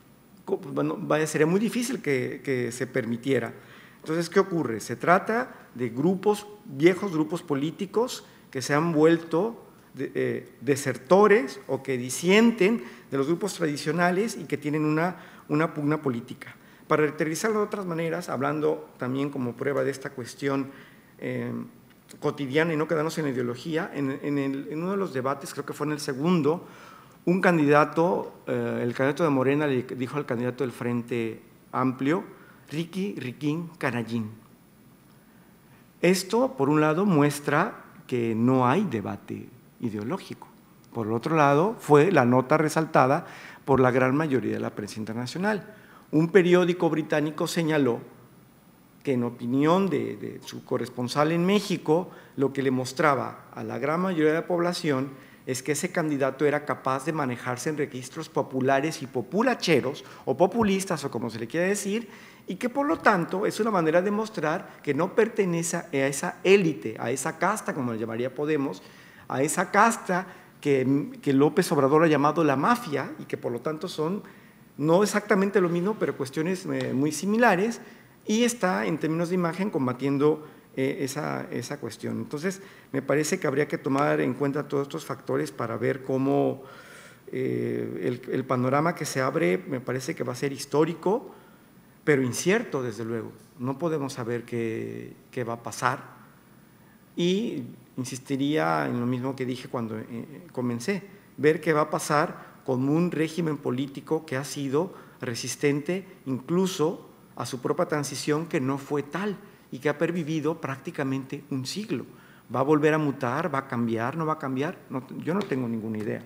S2: bueno, vaya, sería muy difícil que, que se permitiera. Entonces, ¿qué ocurre? Se trata de grupos, viejos grupos políticos que se han vuelto de, eh, desertores o que disienten de los grupos tradicionales y que tienen una, una pugna política. Para caracterizarlo de otras maneras, hablando también como prueba de esta cuestión eh, cotidiana y no quedarnos en la ideología, en, en, el, en uno de los debates, creo que fue en el segundo, un candidato, eh, el candidato de Morena le dijo al candidato del Frente Amplio, Riqui, Riquín, Canallín. Esto, por un lado, muestra que no hay debate ideológico. Por el otro lado, fue la nota resaltada por la gran mayoría de la prensa internacional. Un periódico británico señaló que, en opinión de, de su corresponsal en México, lo que le mostraba a la gran mayoría de la población es que ese candidato era capaz de manejarse en registros populares y populacheros, o populistas, o como se le quiera decir, y que por lo tanto es una manera de mostrar que no pertenece a esa élite, a esa casta, como le llamaría Podemos, a esa casta que, que López Obrador ha llamado la mafia, y que por lo tanto son no exactamente lo mismo, pero cuestiones eh, muy similares, y está en términos de imagen combatiendo eh, esa, esa cuestión. Entonces, me parece que habría que tomar en cuenta todos estos factores para ver cómo eh, el, el panorama que se abre me parece que va a ser histórico, pero incierto, desde luego. No podemos saber qué, qué va a pasar. Y insistiría en lo mismo que dije cuando eh, comencé, ver qué va a pasar con un régimen político que ha sido resistente incluso a su propia transición, que no fue tal y que ha pervivido prácticamente un siglo. ¿Va a volver a mutar? ¿Va a cambiar? ¿No va a cambiar? No, yo no tengo ninguna idea.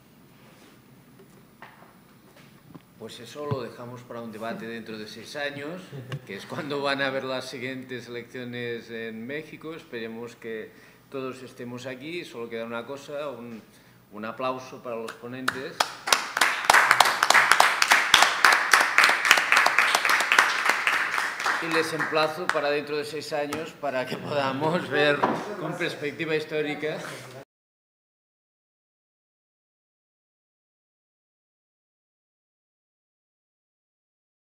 S1: Pues eso lo dejamos para un debate dentro de seis años, que es cuando van a haber las siguientes elecciones en México. Esperemos que todos estemos aquí. Solo queda una cosa, un, un aplauso para los ponentes. Y les emplazo para dentro de seis años para que podamos ver con perspectiva histórica